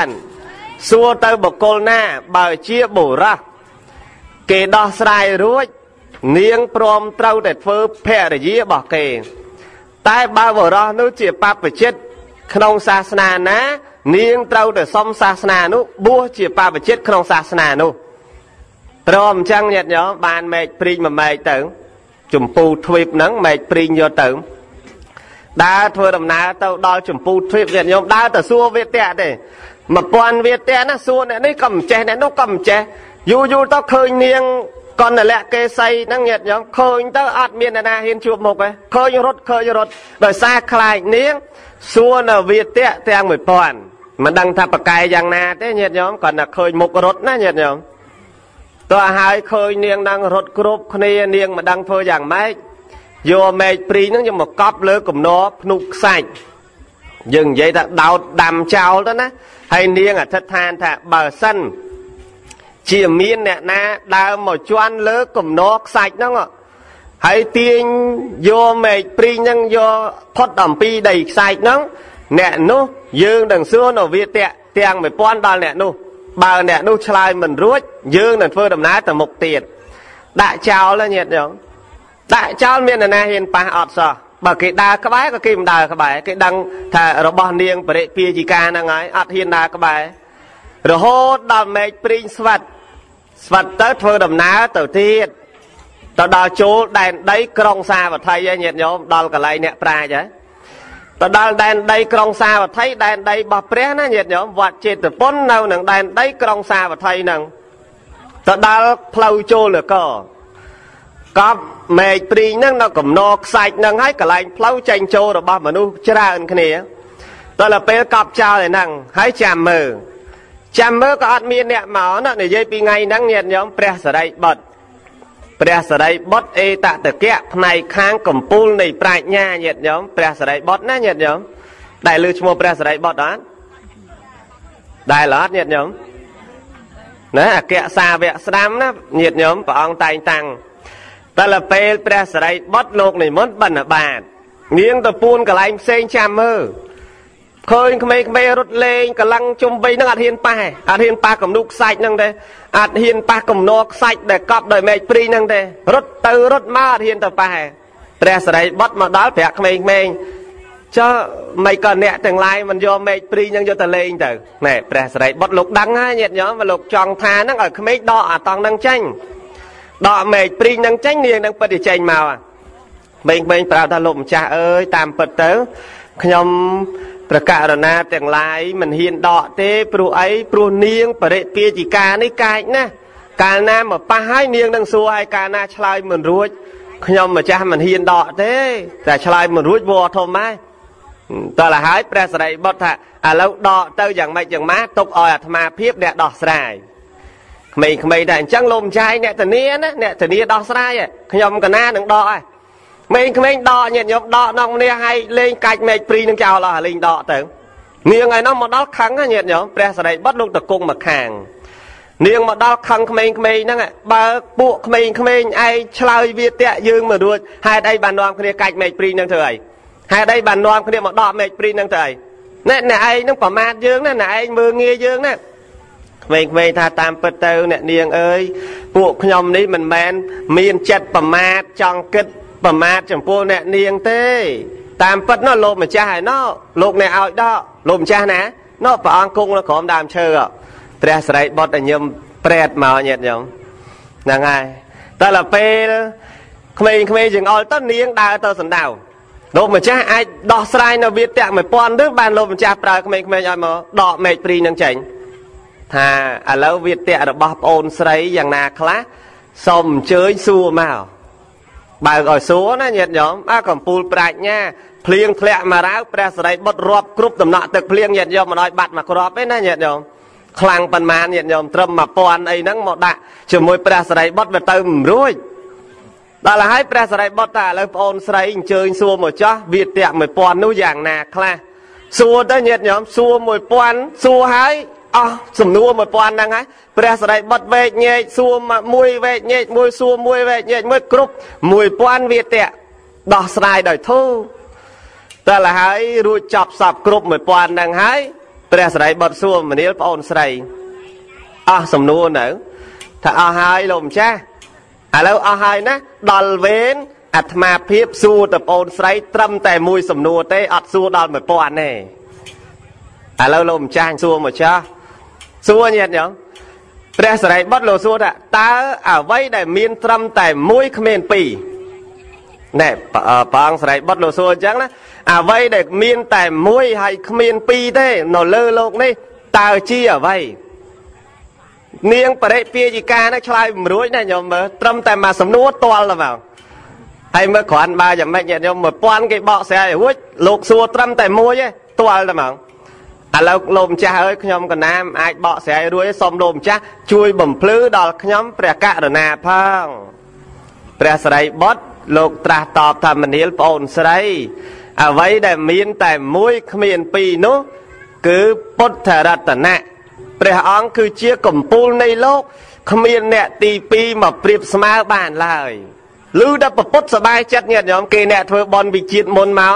1000 សួរទៅបុគ្គលណាបើជាបុរសគេដោះស្រាយរួចនាងព្រមត្រូវតែធ្វើភរិយារបស់គេតែបើបុរសនោះជាបព្វជិតក្នុងសាសនាណានាងត្រូវតែសុំសាសនានោះបួសជាបព្វជិតក្នុងសាសនានោះព្រមអញ្ចឹងញាតិញោមបានមែកព្រីងមួយមែកទៅចម្ពូទ្វីបហ្នឹងមែកព្រីងយកទៅដើរធ្វើដំណើរទៅដល់ចម្ពូទ្វីបញាតិញោមដើរទៅសួរវាទៈទេ 1000 វាទៈណាសួរអ្នកនេះក៏មិនចេះអ្នកនោះក៏មិនចេះយូរទៅឃើញនាងកន្តលៈកេសីហ្នឹងញាតិញោមឃើញទៅអត់មានអ្នកណាហ៊ានជួបមុខទេឃើញរត់ដោយសារខ្លាចនាងសួរនៅវាទៈទាំង 1000 មិនដឹងថាប្រកែយ៉ាងណាទេញាតិញោមគាត់តែឃើញមុខរត់ណាញាតិញោមតើហើយឃើញនាងនឹងរត់គ្រប់គ្នានាងមិនដឹងធ្វើយ៉ាងម៉េចយកមែកព្រីហ្នឹងយកមកកប់លើគំនរភ្នុកខ្សាច់យើងនិយាយថាដោតដាំចោលទៅណាហើយនាងអធិដ្ឋានថាបើសិនជាមានអ្នកណាដើរមកជន់លើគំនរខ្សាច់ហ្នឹងហើយទាញយកមែកព្រីហ្នឹងយកផុតអំពីដីខ្សាច់ហ្នឹង nè nô dương đằng xưa nó việt tẹt tiền mày pon đal nè nô bà nè nô chlai mình ruột dương đằng phơi đầm ná từ một tiền đại chào là nhiệt nhở đại chào miền này hiện pa ọt sao bà cái đa các bái có kim đa các bái cái đăng thà rồi bao niên bể pia gì ca năng ấy ọt hiện đa các bái rồi hốt đầm mày prin svat svat tới phơi đầm ná từ tiền tao đào chỗ đèn đấy krong xa và thay nhiệt nhóm đào cả lại nè prai chứ tao đào đèn đây krong xa và thấy đèn đây bọc pré nó nhiệt nhóm vặt chết từ pon nào nằng đèn đấy krong xa và thay nằng tao đào plau chỗ lửa cỏ có mẹ pri nằng nó cũng nọ sạch nằng hay cả lại plau tranh chỗ rồi bao mà nu chả ăn cái này tao là pe cọp trao để nằng hãy chạm mơ có ăn miên nè máu nó để dây pi ngày nắng nhiệt nhóm pre ở đây bậtព្រះសរិបុត្រអេតតកៈផ្នែកខាងកំពូលនៃប្រាជ្ញាញាតិញោមព្រះសរិបុត្រណាញាតិញោមដែលលើឈ្មោះព្រះសរិបុត្រអត់ដែលអត់ញាតិញោមណាអគ្គសាវកស្ដាំណាញាតិញោមព្រះអង្គតែងតាំងតែលពេលព្រះសរិបុត្រលោកនិមន្តបណ្ឌបាតនាងទៅពួនកន្លែងផ្សេងចាំមើលឃើញក្មេងៗរត់លេងកម្លាំងជុំបីនឹងអត់ហ៊ានប៉ះកំនុកខ្សាច់ហ្នឹងទេអត់ហ៊ានប៉ះកំណកខ្សាច់ដែលកប់ដោយមែកព្រីហ្នឹងទេរត់ទៅរត់មកអត់ហ៊ានទៅប៉ះព្រះសរិបុត្រមកដល់ប្រាប់ក្មេងៗចុះមិនក៏អ្នកទាំងឡាយមិនយកមែកព្រីហ្នឹងយកទៅលេងទៅណែព្រះសរិបុត្រលោកដឹងហើយញាតិញោមមកលោកចង់ថាហ្នឹងឲ្យក្មេងដកអាតង់ហ្នឹងចេញដកមែកព្រីហ្នឹងចេញនាងហ្នឹងពិតជាចេញមកក្មេងៗប្រាប់ថាលោកម្ចាស់អើយតាមពិតទៅខ្ញុំប្រកាសរណាទាំងឡាយមិនហ៊ានដកទេព្រោះអីព្រោះនាងបរិពាជីកានេះកាចណាស់កាលណាមកប៉ះហើយនាងនឹងសួរឲ្យកាលណាឆ្លើយមិនរួចខ្ញុំម្ចាស់មិនហ៊ានដកទេតែឆ្លើយមិនរួចវល់ធំហើយតើឲ្យព្រះសរិបុត្រថាឥឡូវដកទៅយ៉ាងម៉េចយ៉ាងម៉ាទុកឲ្យអាត្មាភាពអ្នកដោះស្រាយក្មេងៗតែអញ្ចឹងលោកម្ចាស់អ្នកធានាណាអ្នកធានាដោះស្រាយខ្ញុំកណានឹងដកហើយក្មេងដកញាតិញោមដកនងនេះឲ្យលេងកាច់មែកព្រីនឹងចោលអស់លេងដកទៅនាងឯនោះមកដល់ខឹងញាតិញោមព្រះសរិបុត្រលោកតគង់មកខាងនាងមកដល់ខឹងក្មេងហ្នឹងបើពួកក្មេងឯងឆ្លើយវាតាក់យើងមករួចហេតុអីបាននាំគ្នាកាច់មែកព្រីនឹងធ្វើអីហេតុអីបាននាំគ្នាមកដកមែកព្រីនឹងធ្វើអីអ្នកឯងនឹងប្រមាថយើងណាអ្នកឯងមើងងាយយើងណាក្មេងថាតាមពិតទៅអ្នកនាងអើយពួកខ្ញុំនេះមិនមែនមានចិត្តប្រមាថចង់គិតប្រមាថចំពោះអ្នកនាងទេតាមពិតនោះលោកម្ចាស់ហើយណោះលោកអ្នកឲ្យដកលោកម្ចាស់ណាណោះព្រះអង្គគង់នៅក្រោមដើមឈើព្រះសរិបុត្រញឹមប្រែតមកញាតិញោមហ្នឹងហើយតែដល់ពេលក្មេងចង្អុលទៅនាងដើរទៅសណ្ដៅលោកម្ចាស់អាចដោះស្រាយនៅវាតាក់1000ទៅបានលោកម្ចាស់ប្រើក្មេងឲ្យមកដកមែកព្រីនឹងចេញថាឥឡូវវាតាក់របស់ប្អូនស្រីយ៉ាងណាខ្លះសូមអញ្ជើញសួរមកបើកឲ្យសួរណាញាតិញោមកំពូលប្រាជ្ញាភ្លៀងធ្លាក់មករាវព្រះសរិបុត្ររាប់គ្រប់ដំណក់ទឹកភ្លៀងញាតិញោមមិនឲ្យបាត់មកគ្រាប់ទេណាញាតិញោមខ្លាំងប៉ុន្មានញាតិញោមត្រឹម1000អីហ្នឹងមកដាក់ជាមួយព្រះសរិបុត្រវាទៅមិនរួចដល់ហើយព្រះសរិបុត្រថាឥឡូវប្អូនស្រីអញ្ជើញសួរមកចោះវាតាក់1000នោះយ៉ាងណាខ្លះសួរទៅញាតិញោមសួរ1000សួរហើយអស់សំណួរ1000ហ្នឹងហើយព្រះសរិបុត្រវែកញែកសួរមួយវែកញែកមួយសួរមួយវែកញែកមួយគ្រប់1000វាតាក់ដោះស្រាយដោយធូរតែលហើយរួចចប់សពគ្រប់1000ហ្នឹងហើយព្រះសរិបុត្រសួរមនាលប្អូនស្រីអស់សំណួរនៅថាអស់ហើយលោកម្ចាស់ឥឡូវអស់ហើយណាដល់វេនអាត្មាភាពសួរទៅប្អូនស្រីត្រឹមតែមួយសំណួរទេអត់សួរដល់1000ទេឥឡូវលោកម្ចាស់សួរមកចាស់សួរញាតិញោមព្រះសរិបុត្រលោកសួរថាតើអ្វីដែលមានត្រឹមតែមួយគ្មានពីរណែព្រះអង្គសរិបុត្រលោកសួរអញ្ចឹងណាអ្វីដែលមានតែមួយហើយគ្មានពីរទេនៅលើលោកនេះតើជាអ្វីនាងបរិពាជីកានោះឆ្លើយមិនរួចណាញោមមើលត្រឹមតែមួយសំណួរទាល់ទៅមកហើយមើលគ្រាន់បើយ៉ាងម៉េចញាតិញោម1000គេបកស្រាយរួចលោកសួរត្រឹមតែមួយទេទាល់ទៅមកឥឡូវលោកម្ចាស់អើយខ្ញុំកណាមអាចបកស្រាយរួចសូមលោកម្ចាស់ជួយបំភ្លឺដល់ខ្ញុំព្រះករុណាផងព្រះសរិបុត្រលោកត្រាស់តបថាមនាលប្អូនស្រីអ្វីដែលមានតែមួយគ្មានពីរនោះគឺពុទ្ធរតនៈព្រះអង្គគឺជាកំពូលនៃលោកគ្មានអ្នកទី2មកប្រៀបស្មើបានឡើយឮដល់ពុទ្ធសบายចិត្តញាតិញោមគេអ្នកធ្វើបន់វិជាតិមុនមកណា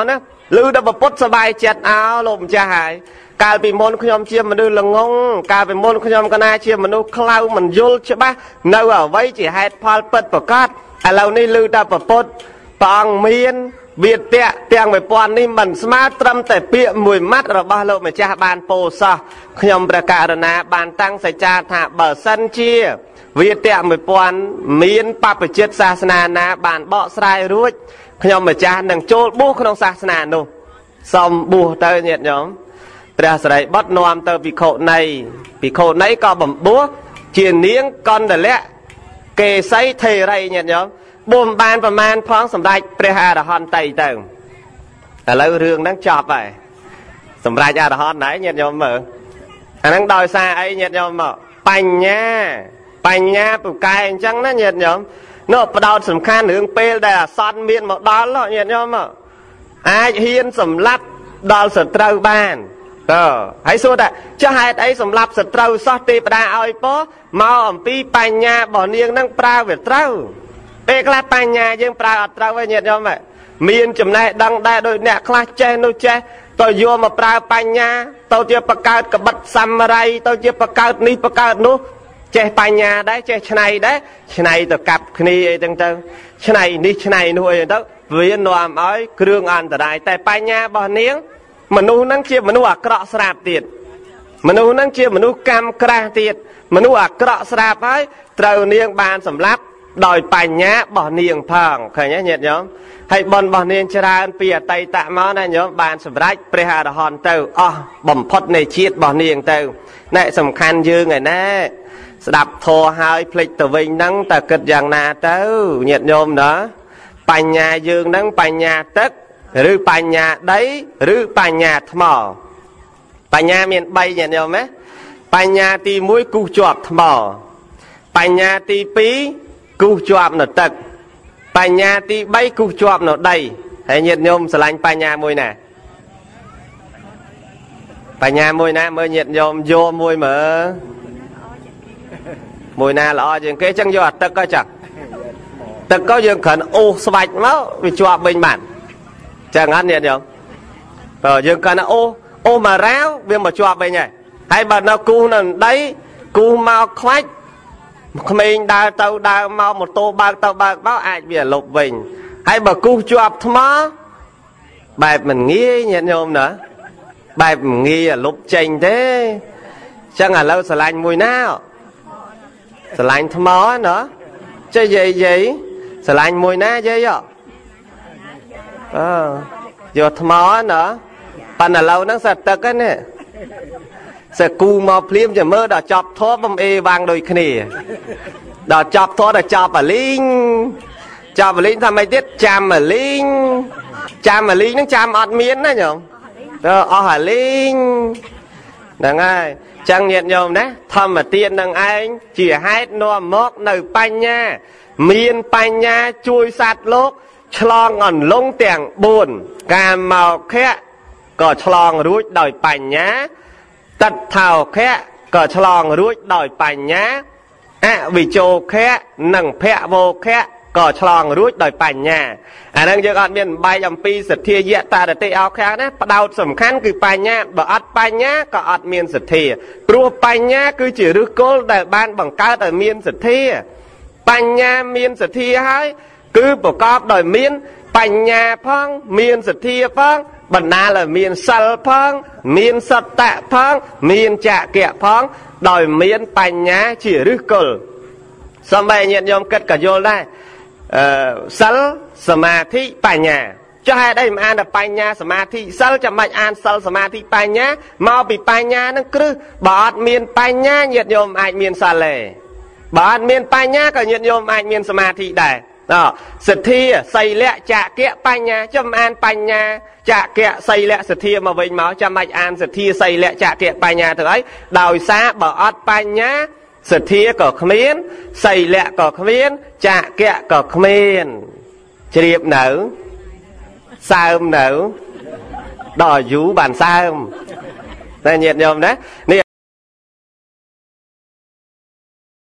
lư đã bật sờ bài chặt áo lộn cha hải cài bị môn khuyên chia mà đưa là ngông cài bị môn khuyên cái này chia mà nó cloud mình vô chứ ba nơi ở vậy chỉ hai phal bật bật cát à lâu nay lư đã bật bằng miên Việt tệ tiếng về bọn này mình smart trâm tại bịa mùi mắt rồi bao lâu mà cha bàn bồ sa nhầm ra cả rồi nè bàn tăng sẽ cha thả bờ sân chia Việt tệ về bọn miên bạp chết xa sna nè bàn bọ sai ruột nhầm mà cha nâng chốt bố không xa sna đâu xong bùa tơ nhiệt nhóm ra sẽ bắt nòm tơ vì khổ này có bẩm búa chiền niếng con đờ lẽ kê xây thề rây nhiệt nhóm bùm bàn và man phong sầm đại preha đã hòn tây tầng là lâu rương đang chọp vậy sầm đại ra đã hòn đấy nhiệt nhom mở anh đang đòi xa ấy nhiệt nhom mở bành nha tụ cài chẳng nó nhiệt nhom nó bắt đầu sầm khan hướng pe đây là son miên một đó lo nhiệt nhom mở ai hiên sầm lấp đòi sầm trâu bàn hãy xua ta cho hai ấy sầm lấp sầm trâu xót tê đa oi po mau ẩm pi bành nha bỏ niềng đang prao về trâu bê cái bánh nhà dương prao ở trâu với nhiệt nhau vậy miền chùm này đang đai đôi nè class che nô che tôi vô mà prao bánh nhà tôi chưa bạc cao cả bật samurai tôi chưa bạc cao ní bạc cao nô che bánh nhà đấy che này đấy này tôi cặp khni từng từng này ní này nuôi đó vì nó nói kêu ăn tại đây tại bánh nhà bỏ niếng mà nu năng chia mà nu à cọ sạp tiền mà nu năng chia mà nu cam cra tiền mà nu à cọ sạp ấy trâu niếng bàn sầm lấp đòi bánh nhá bỏ niềng phẳng khởi nhé nhiệt nhóm hay bọn bỏ niềng chả ra bìa tay tạ máu này nhóm bàn sầm rách preha đã hòn tàu bẩm phật này chiết bỏ niềng tàu này sầm khăn dư ngày nè đạp thô hai plek tờ vinh nắng ta kịch dạng nà tàu nhiệt nhóm đó bánh nhà dương nắng bánh nhà tất rư bánh nhà đấy rư bánh nhà thmò bánh nhà miền bay nhiệt nhóm ấy bánh nhà tì mũi cu chuột thmò bánh nhà tì pí cú chọp nó tật bánh nhà tí bay cú chọp nó đầy hãy nhiệt nhôm sờ lạnh bánh nhà mùi nè bánh nhà mùi nè mới nhiệt nhôm vô mùi mở mùi nè là o dừng cái chân vô tật coi chẳng tật có dừng khẩn ô sạch máu vì chọp bình bản chẳng ăn nhiệt nhôm dừng khẩn ô mà ráo vì mà chọp bình nhảy hay bà nó cú nó đấy cú mau khoách mình đào mau một tô tàu bạc báo ai bìa lục bình hay bà cu chọp thmá bài mình nghĩ nhận nhôm nữa bài mình nghĩ là lục trình thế chẳng là lâu sờ lạnh mùi nào sờ lạnh thmá nữa chơi gì sờ lạnh mùi na gì vậy giờ thmá nữa bạn là lâu nó sạch tật cái nè sẽ cu mò phim cho mơ đã chọc thó bông ê vang đôi khỉ đã chọc thó đã chọc ở linh tham mấy tiết chạm ở linh nó chạm ọt miến đó nhở ở linh đằng ai chẳng nhiệt nhôm đấy thầm ở tiền đằng anh chỉ hai nó móc nơi bánh nha miên bánh nha chui sạt lốp chlong ngọn lông tiền buồn cam màu khẽ có chlong rút đòi bánh nhá tật thảo khẽ có chlong rút đòi bánh nhá vì châu khẽ nâng phẹ vô khẽ có chlong rút đòi bánh nhá đang giờ còn miền bay dòng pi sệt thia dễ ta để tây áo khẽ đấy bắt đầu sầm khăn cứ bánh nhá bỏ ắt bánh nhá có ắt miền sệt thia rùa bánh nhá cứ chỉ rước cố để ban bằng cao ở miền sệt thia bánh nhá miền sệt thia hay cứ bỏ cọp đòi miền bánh nhá phong miền sệt thia phong bần na là miền sal phong miền sật tạ phong miền chạ kẹ phong đòi miền bánh nhá chỉ rước cố xong bây nhiệt nhôm cất cả vô đây sal samadhi bánh nhá cho hai đây mà ăn là bánh nhá samadhi sal cho mạch ăn sal samadhi bánh nhá mau bị bánh nhá nó cứ bỏ miền bánh nhá nhiệt nhôm ai miền sal lệ bỏ miền bánh nhá cả nhiệt nhôm ai miền samadhi đây đó sệt thi xây lẹ chạ kẹ bánh nhá châm ăn bánh nhá chạ kẹ xây lẹ sệt thi mà vinh máu cho mạch ăn sệt thi xây lẹ chạ kẹ bánh nhá thôi đòi xa bỏ bánh nhá sệt thi có khmiên xây lẹ có khmiên chạ kẹ có khmiên triệp nở sao nở đòi vú bàn sao đây nhiệt nhôm đấy